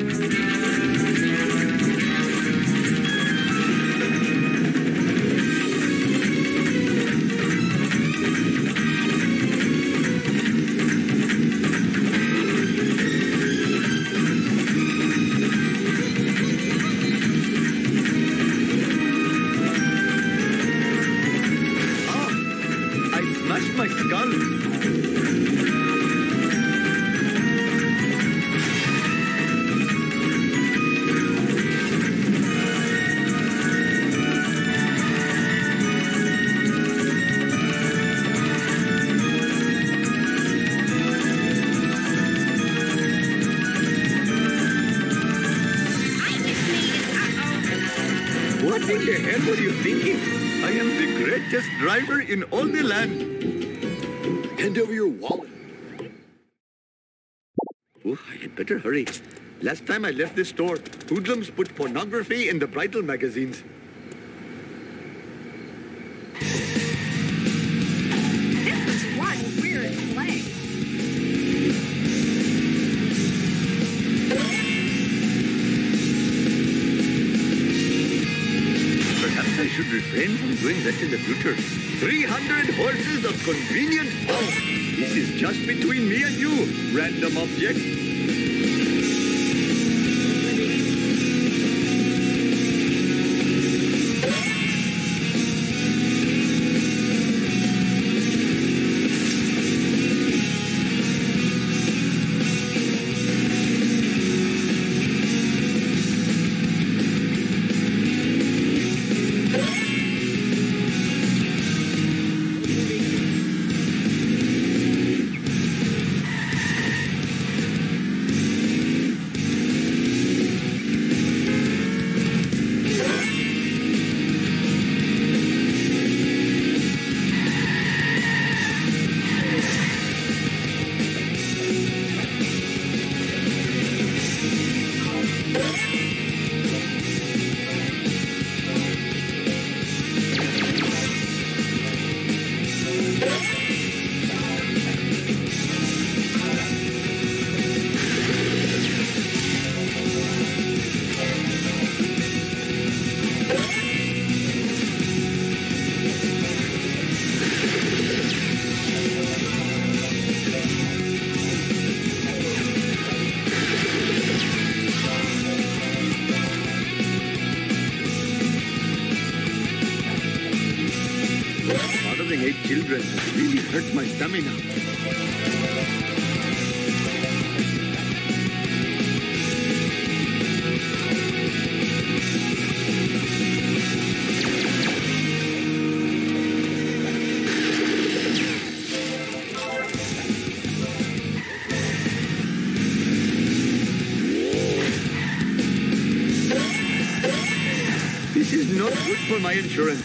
I smashed my skull. I just made it. Uh-oh. What in the hell were you thinking? I am the greatest driver in all the land. Hand over your wallet. Oh, I had better hurry. Last time I left this store, hoodlums put pornography in the bridal magazines. This is one weird place. Perhaps I should refrain from doing that in the future. 300 horses of convenient power. This is just between me and you, random object. Fathering 8 children really hurt my stamina. This is not good for my insurance.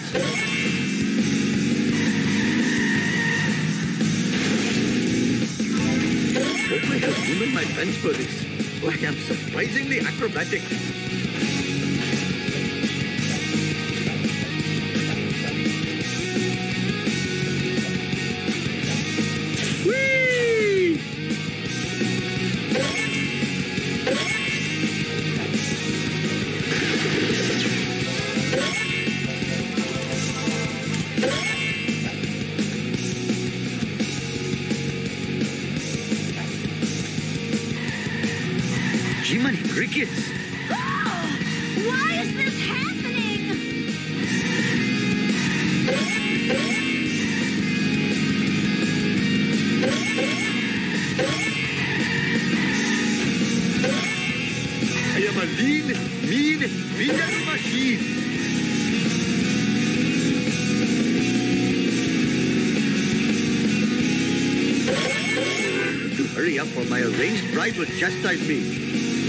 Hope I have room in my pants for this. Oh, I am surprisingly acrobatic. Whee! Jiminy crickets! Why is this happening? I am a lean, mean, villain machine. To hurry up or my arranged bride will chastise me.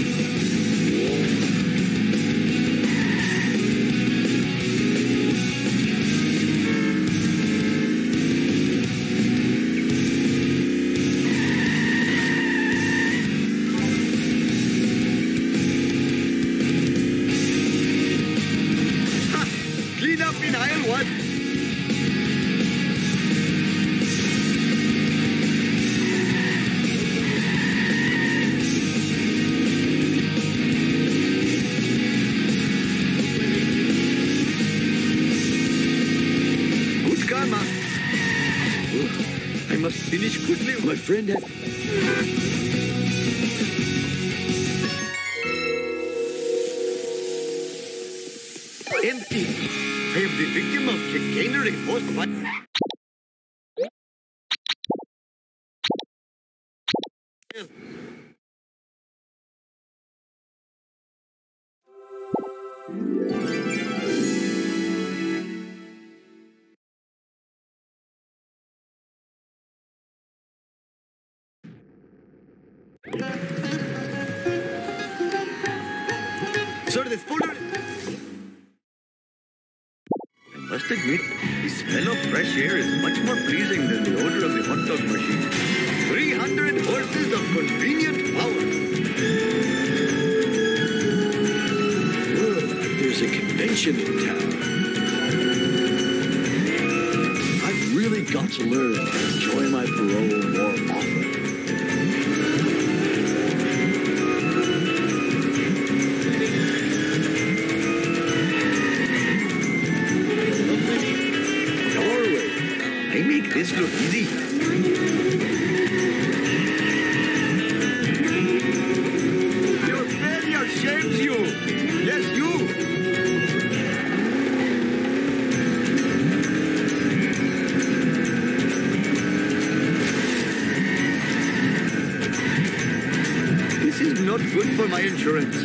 Clean up in aisle one. Good karma. Oh, I must finish quickly. My friend has... Empty. I am the victim of chicanery forced by... Sir, this food... I must admit, the smell of fresh air is much more pleasing than the odor of the hot dog machine. 300 horses of convenient power. There's a convention in town. I've really got to learn to enjoy my parole more often. I make this look easy. Your failure shames you. Yes, you. This is not good for my insurance.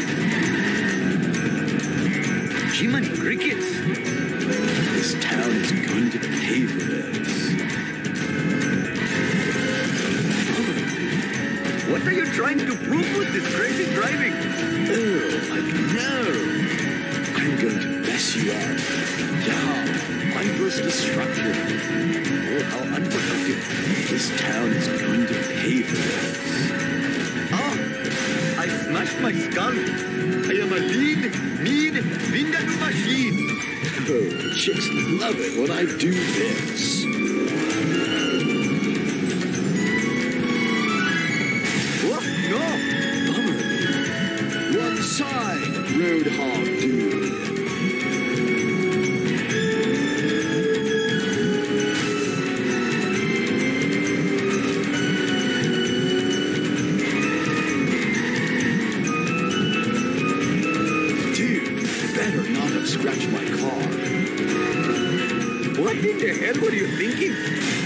Jiminy crickets. This town is going to pay for this. What are you trying to prove with this crazy driving? Oh, no. I'm going to mess you up. Yeah, mindless destruction. Oh, how unproductive. This town is going to pay for this. Ah, I smashed my skull. I am a lean, mean, Vindaloo machine. Oh, chicks love it when I do this. Oh, no. Bummer. One side, Roadhog dude. Better not have scratched my car. What in the hell were you thinking?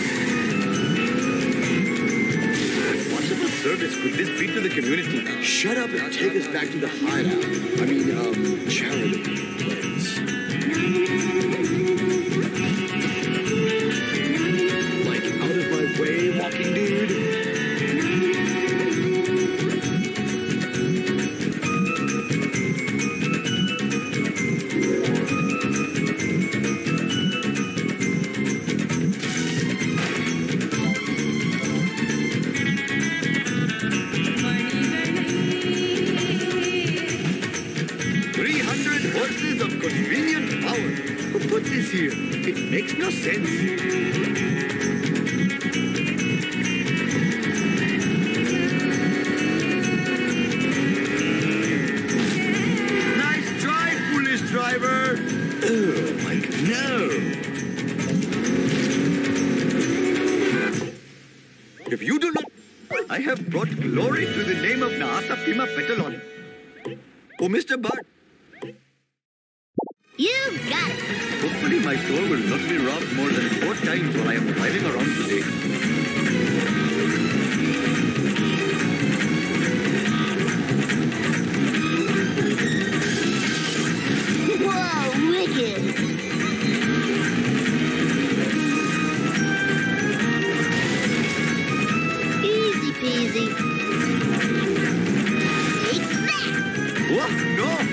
What possible service could this be to the community? Shut up and take us back to the hideout. I mean, charity place. Like out of my way, walking dude? Convenient power. Who put this here? It makes no sense. Nice drive, foolish driver. Oh, like no. If you do not... I have brought glory to the name of Naasa Pima Petalon. Oh, Mr. Bart. You got it. Hopefully my store will not be robbed more than 4 times while I am driving around today. Whoa, wicked. Easy peasy. Take that. What? No!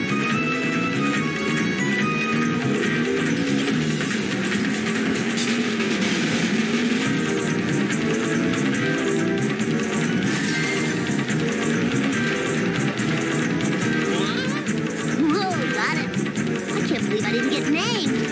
Whoa, got it. I can't believe I didn't get named.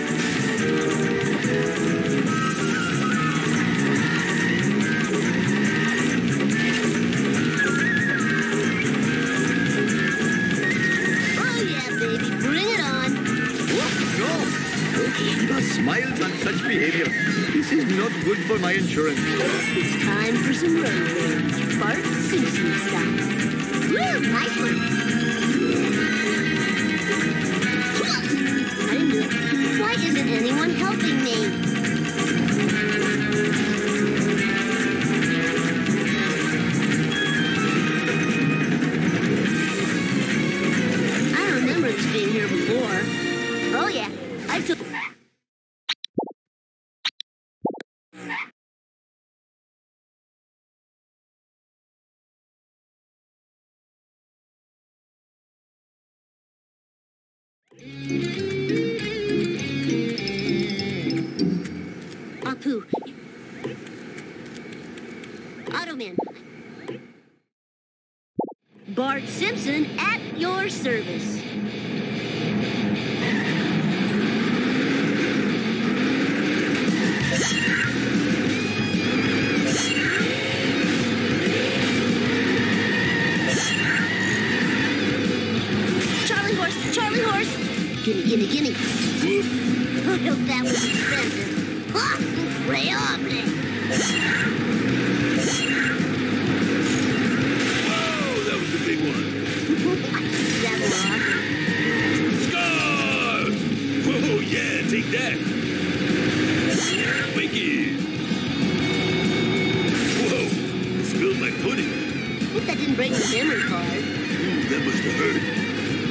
Oh yeah, baby, bring it on. What? No! Oh, Shiva smiles on such behavior. This is not good for my insurance. It's time for some road rage. Bart Simpson style. Woo, nice one. I didn't do it. Why isn't anyone helping me? I don't remember this being here before. Oh yeah, I took... Apu. Automan. Bart Simpson at your service. Charlie horse, Charlie horse. Gimme, gimme, gimme. I hope that was expensive. Ha! Increíble. Whoa, that was a big one. That was Scott! Whoa, yeah, take that. Wicked. Whoa, spilled my pudding. hope that didn't break the memory card. Ooh, that must have hurt.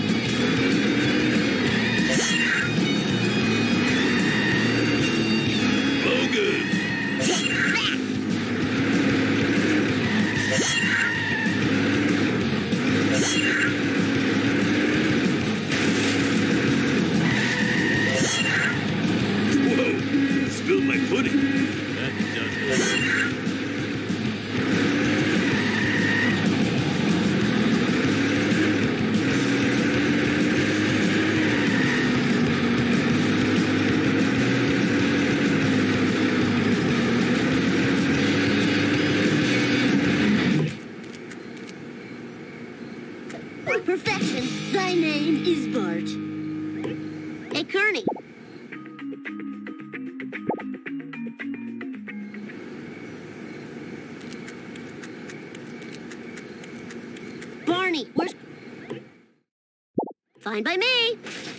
Whoa, spilled my pudding. That does hurt. Perfection. Thy name is Bart. Hey, Kearney. Barney, where's... Fine by me.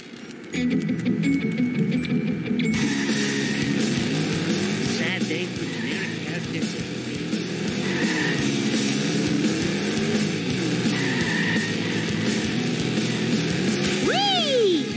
Sad day for generic characters. Whee!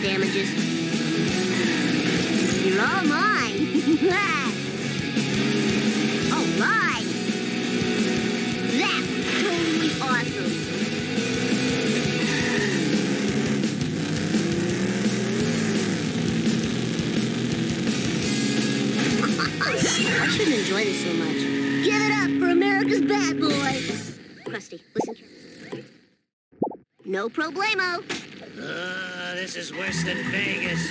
damages. You're all mine. All right. That's totally awesome. I shouldn't enjoy this so much. Give it up for America's bad boy. Krusty, listen. No problemo. This is worse than Vegas.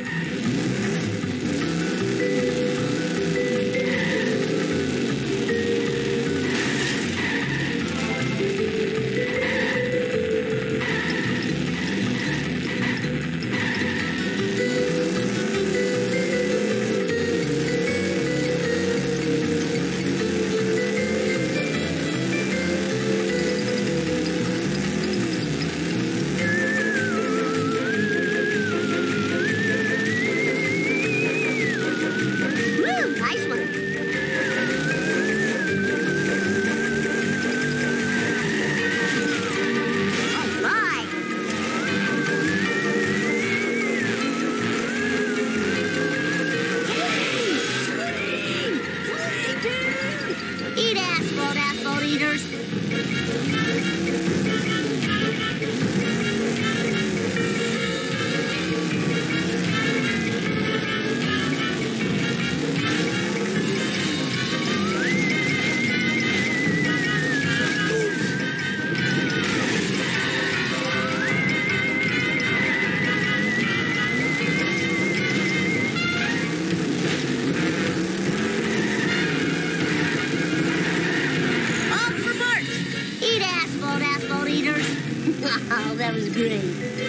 Wow, that was great.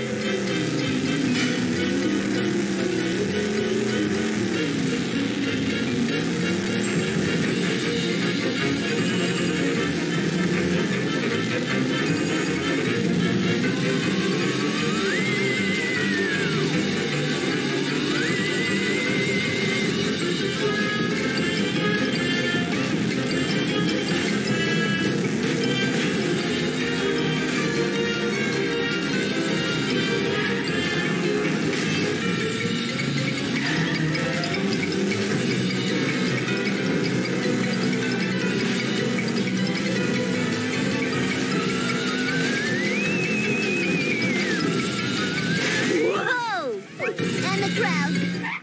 And the crowd.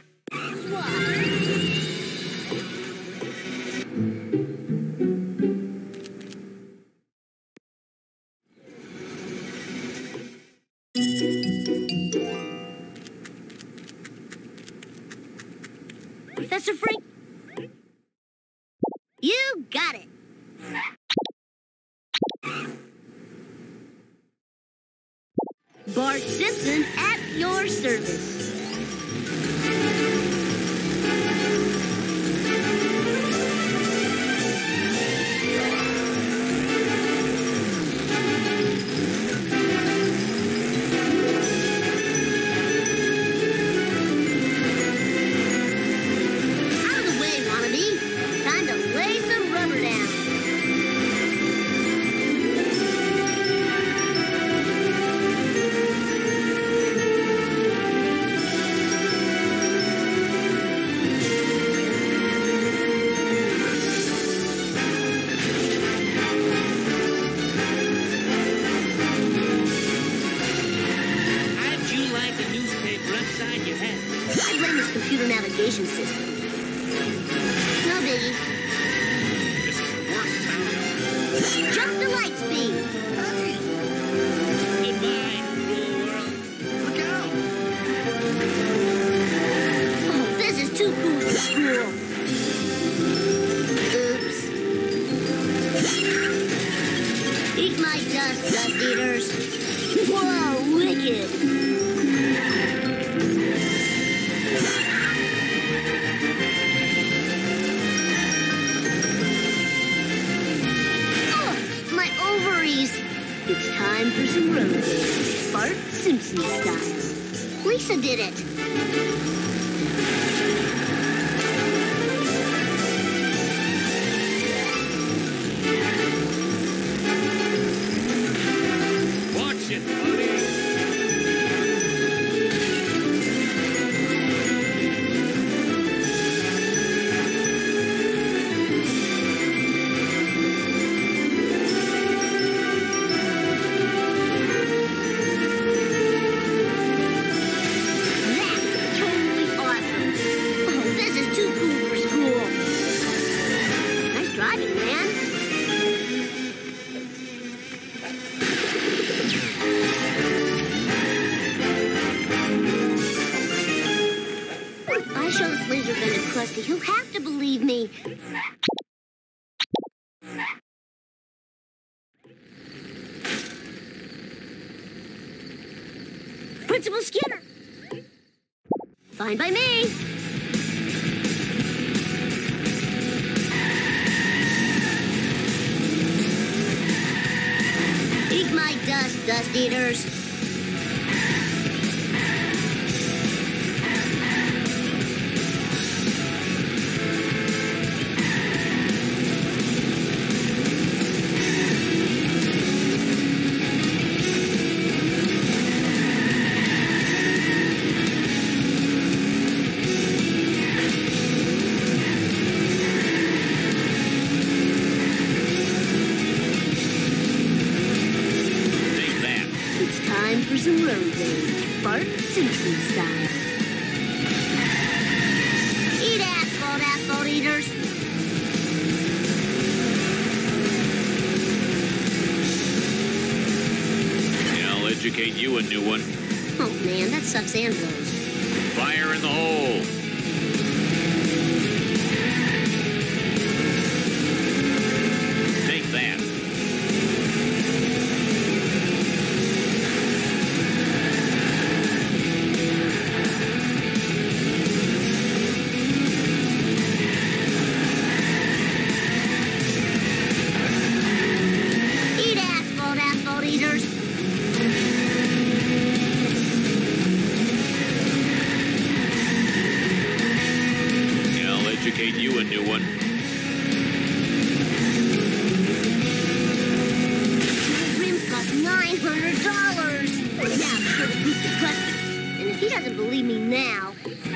Professor Frank, you got it. Bart Simpson at your service. Out of the way, wannabe. Time to lay some rubber down. How'd you like a newspaper upside your head? I blame this computer navigation system. No biggie. This is the worst town. Jump to light speed. Goodbye, cruel world. Look out! Oh, this is too cool for school. Oops. Eat my dust, dust eaters. Whoa, wicked. Oh, my ovaries. It's time for some road games. Bart Simpson style. Lisa did it. Watch it, buddy. Principal Skinner. Fine by me. Eat my dust, dust eaters. For some road rage, Bart Simpson style. Eat asphalt, asphalt eaters. Yeah, I'll educate you a new one. Oh man, that sucks and blows. Fire in the hole. Take that. You a new one. Rim's cost $900. Now show the proof to Krusty. And if he doesn't believe me now...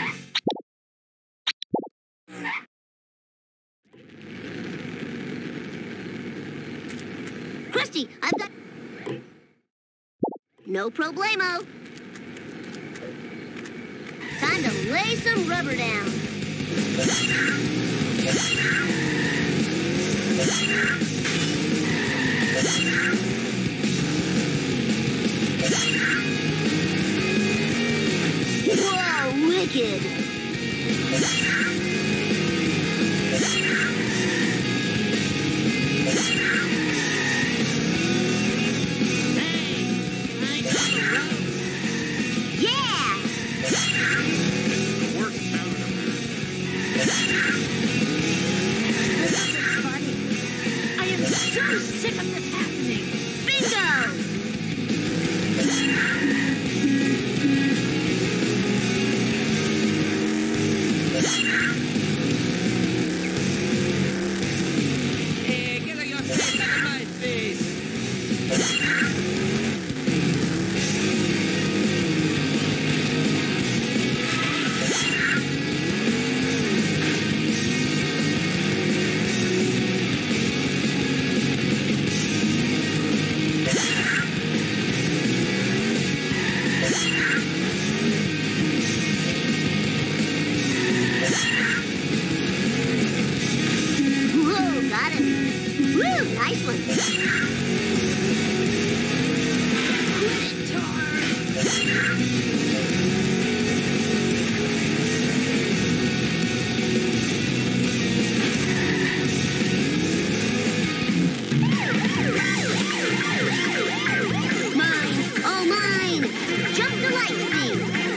Krusty, I've got... No problemo. Time to lay some rubber down. Whoa, wicked! So sick of this happening. Bingo! Hey, get your face out of my face. Whoa, got him. Woo, nice one. Mine, oh mine. Jump to light speed.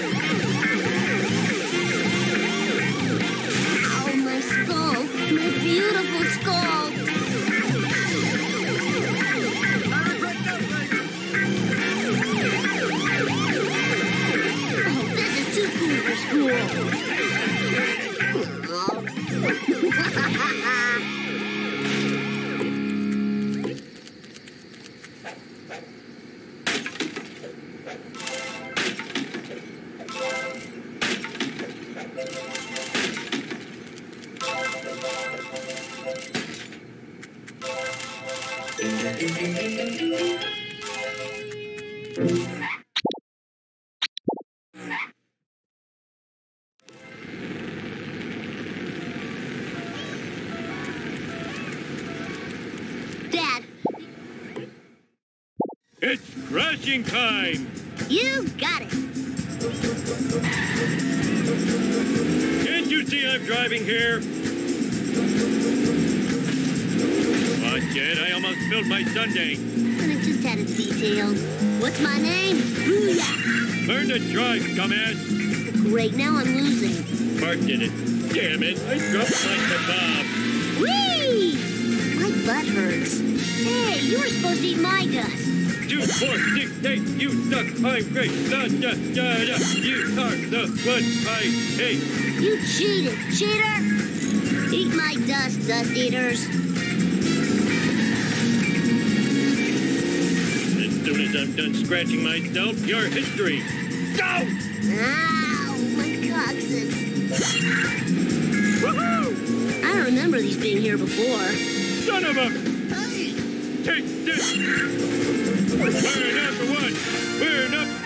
Oh, my skull. My beautiful skull. Oh, this is too cool for school. Dad, It's crashing time! you got it. Can't you see I'm driving here? Dad. I almost spilled my sundae. And I just had a detail. What's my name? Booyah! Learn to drive, dumbass. Great, now I'm losing. Mark did it. Damn it, I dropped my kebab. Whee! My butt hurts. Hey, you were supposed to eat my dust. 2, 4, 6, 8, you suck, I'm great. Da, da, da, da. You are the one I hate. You cheated, cheater! Eat my dust, dust eaters. As soon as I'm done scratching myself, your history. Go! Ow, my coccyx. Woohoo! I don't remember these being here before. Son of a... Hey! Take this! Burn up for one! Burn up!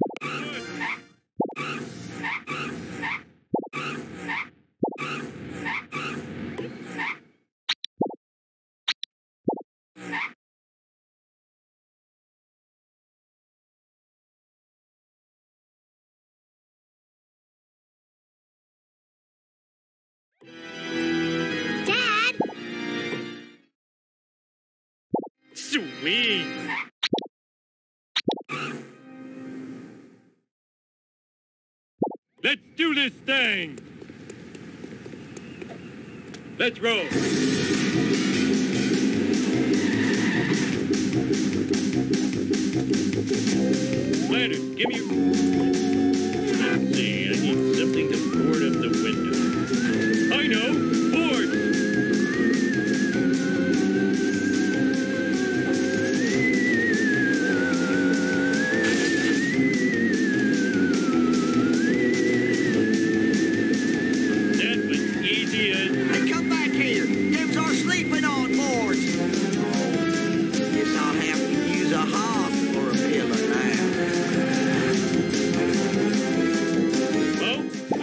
Dad! Sweet! Let's do this thing! Let's roll! Later, give me... Let's see, I need something to board up the window. I know! Board! That was easy as... Hey, come back here. Them's our sleeping on boards. Guess I'll have to use a hog for a pillow now. Oh?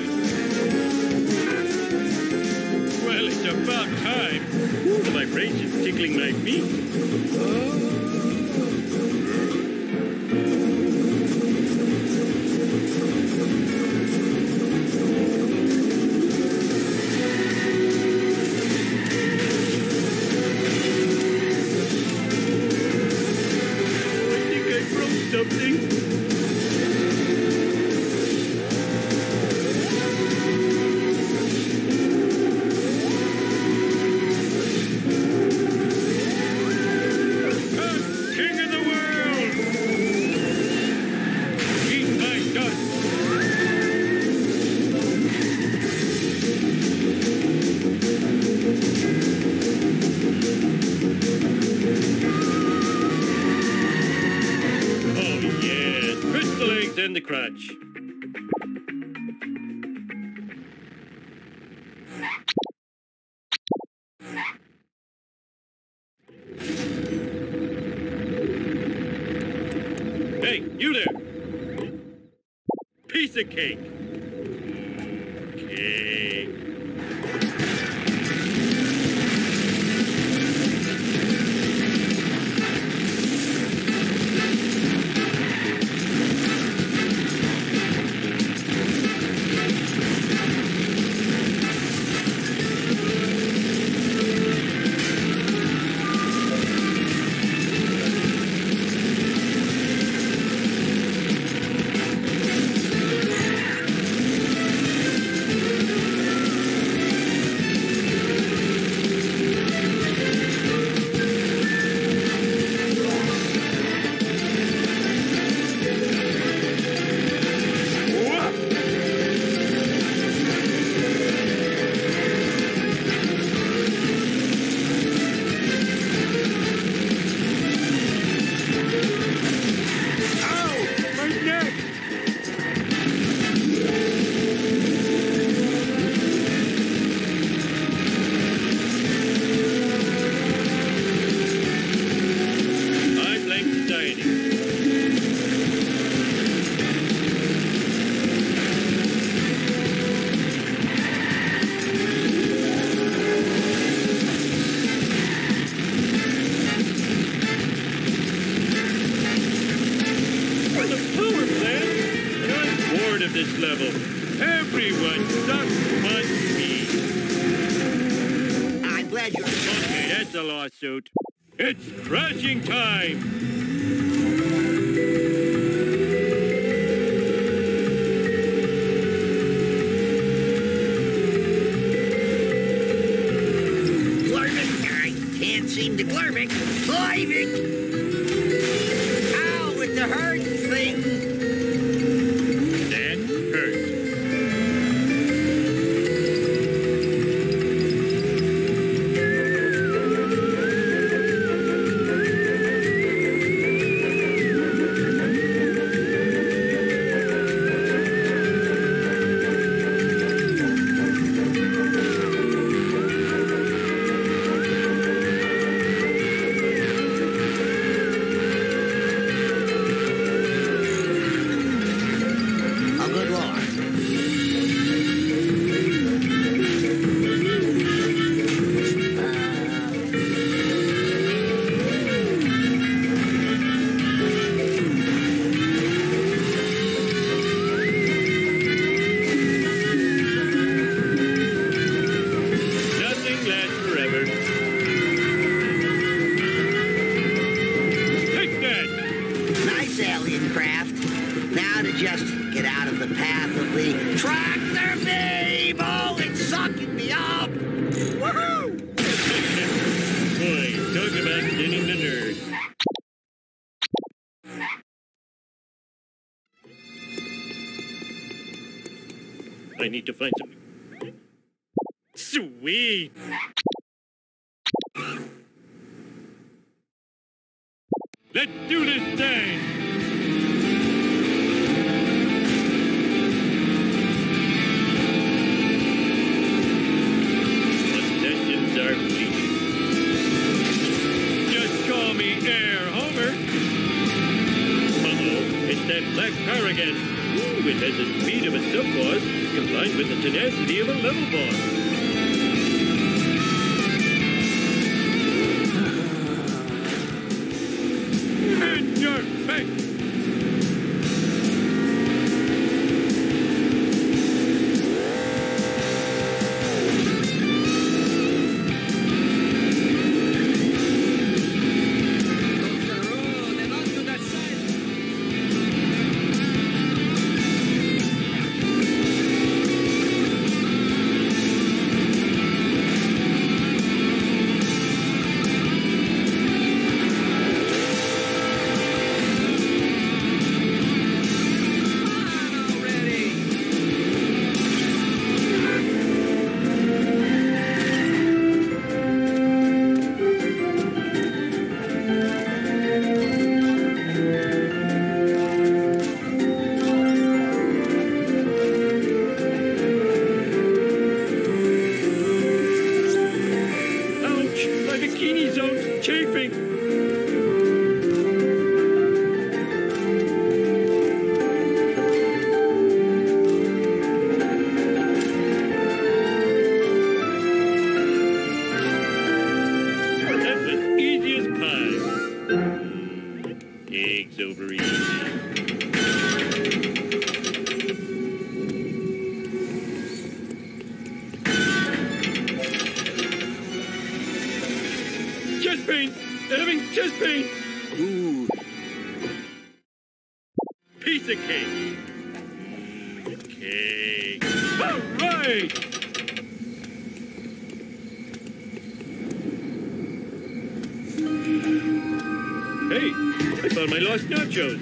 Well, it's about time. The vibration's tickling my feet. I think I broke something. King of the world! Eat my dust! Oh yeah, crystal eggs and the crunch. Hey, you there! Piece of cake! Cake. this level. Everyone sucks but me. I'm glad you're... Okay, that's a lawsuit. It's crashing time! Can't seem to glurm it. Climbing! Ow, with the hurt thing. That hurt. I need to find some... Sweet! Let's do this thing! Possessions are fleeting. Just call me Air Homer. Uh-oh, it's that black car again. Ooh, it has the speed of a sub-boss combined with the tenacity of a level boss. In your face! My lost nachos.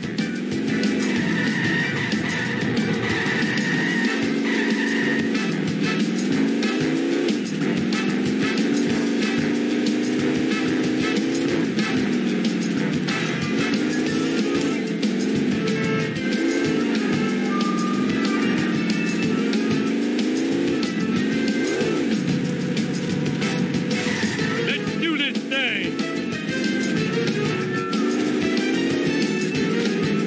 Let's do this thing.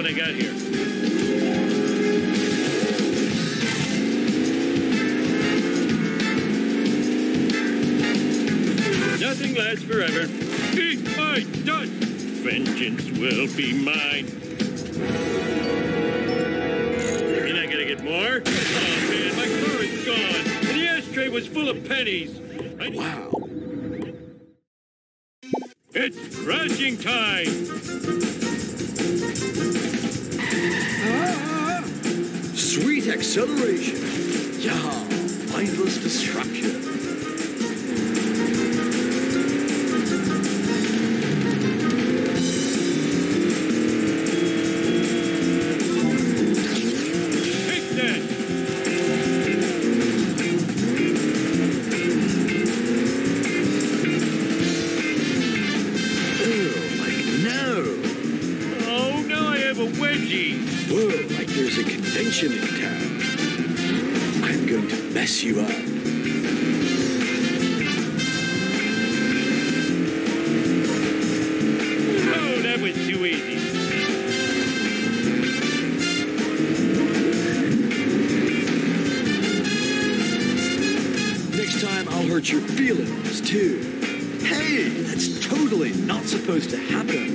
I got here? Nothing lasts forever. Eat my dust! Vengeance will be mine. You're not gonna get more? Oh man, my car is gone, and the ashtray was full of pennies. Wow. It's crashing time! Sweet acceleration. Yeah, mindless destruction. Take that! Oh, now I have a wedgie. Whoa, like there's a convention in town. I'm going to mess you up. Oh, that was too easy. Next time I'll hurt your feelings, too. Hey, that's totally not supposed to happen.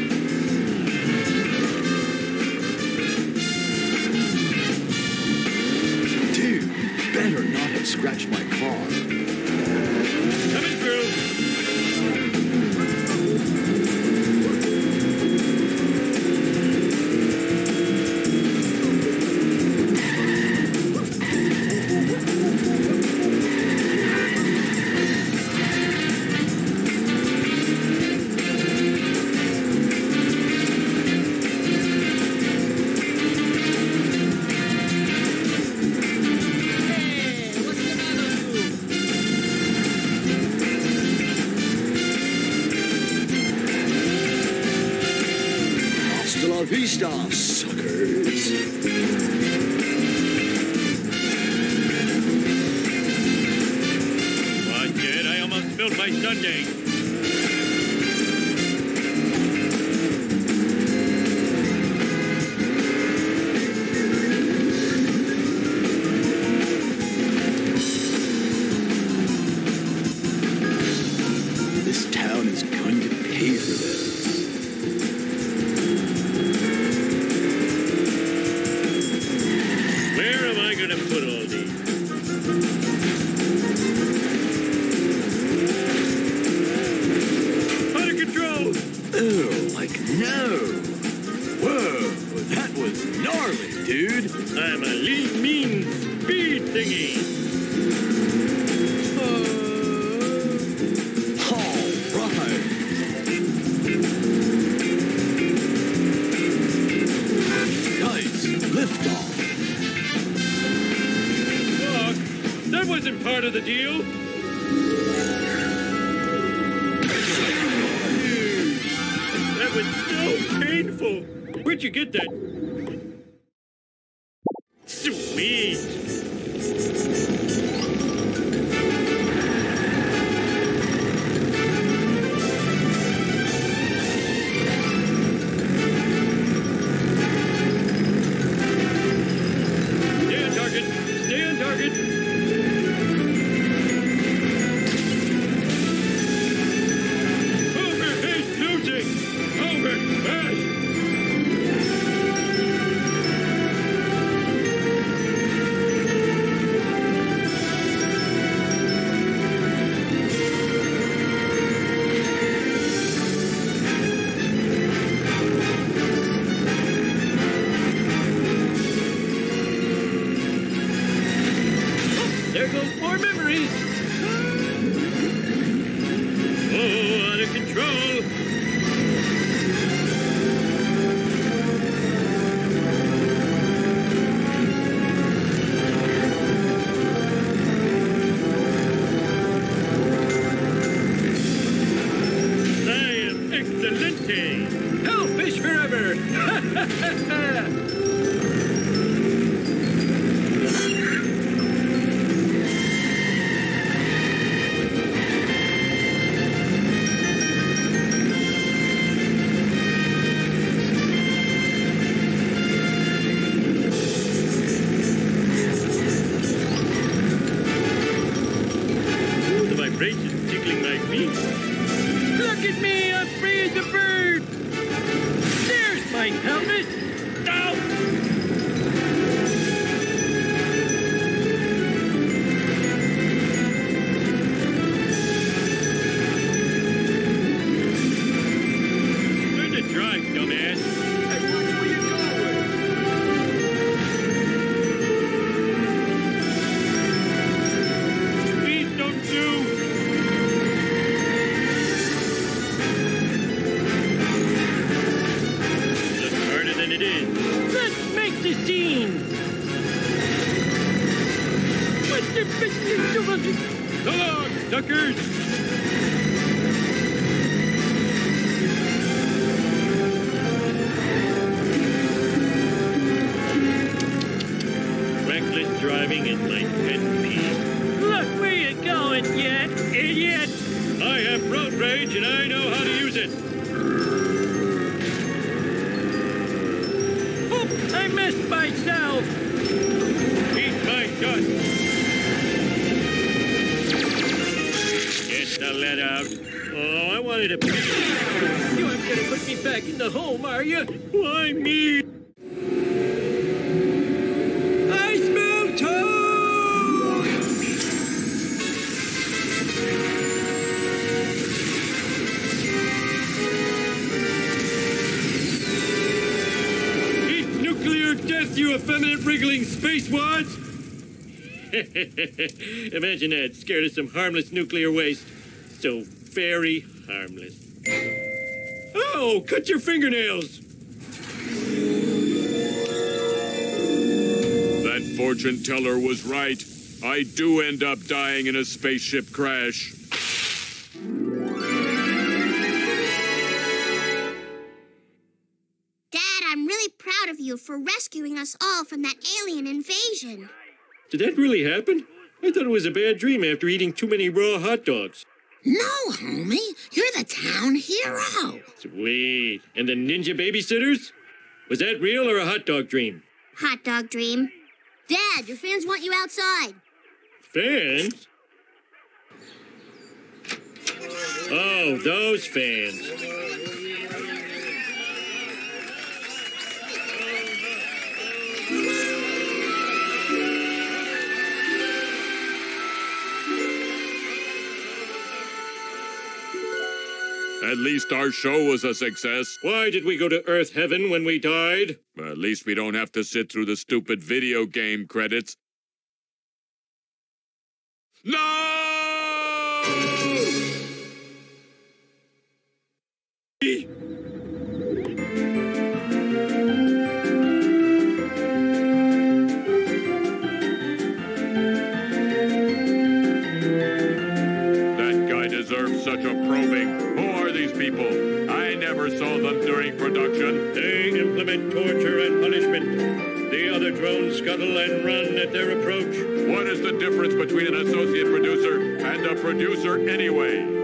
Dude, you better not have scratched my car. Coming through. Hasta la vista, suckers. Watch it, I almost spilled my sundae. This town is going to pay for this. Where am I going to put all these? Out of control! Oh, like no. Whoa, that was gnarly, dude. I'm a lean, mean speed thingy. All right. Nice liftoff. Look, that wasn't part of the deal. That was so painful. Where'd you get that? Sweet. Stay on target. Stay on target. Overhead losing. Over. Fast. There goes more memories. Oh, out of control. I am excelente. Hell, fish forever. my pelvis? No! Learn to drive, dumbass. Hey, watch where you're going. Please don't do. Looks harder than it is. Let's make the scene. So long, suckers. Reckless driving is my pet peeve. Look where you're going, you idiot! I have road rage and I know how to use it. Oh, I missed myself. Eat my guts. Get the lead out. Oh, I wanted to. You aren't gonna put me back in the home, are you? Why me? I smell toad! Eat nuclear death, you effeminate wriggling spacewads! Imagine that, scared of some harmless nuclear waste. So very harmless. Oh, cut your fingernails! That fortune teller was right. I do end up dying in a spaceship crash. Dad, I'm really proud of you for rescuing us all from that alien invasion. Did that really happen? I thought it was a bad dream after eating too many raw hot dogs. No, homie. You're the town hero. Sweet. And the ninja babysitters? Was that real or a hot dog dream? Hot dog dream. Dad, your fans want you outside. Fans? Oh, those fans. At least our show was a success. Why did we go to Earth Heaven when we died? At least we don't have to sit through the stupid video game credits. No! That guy deserves such a probing. Who are these people? I never saw them during production. They implement torture and punishment. The other drones scuttle and run at their approach. What is the difference between an associate producer and a producer anyway?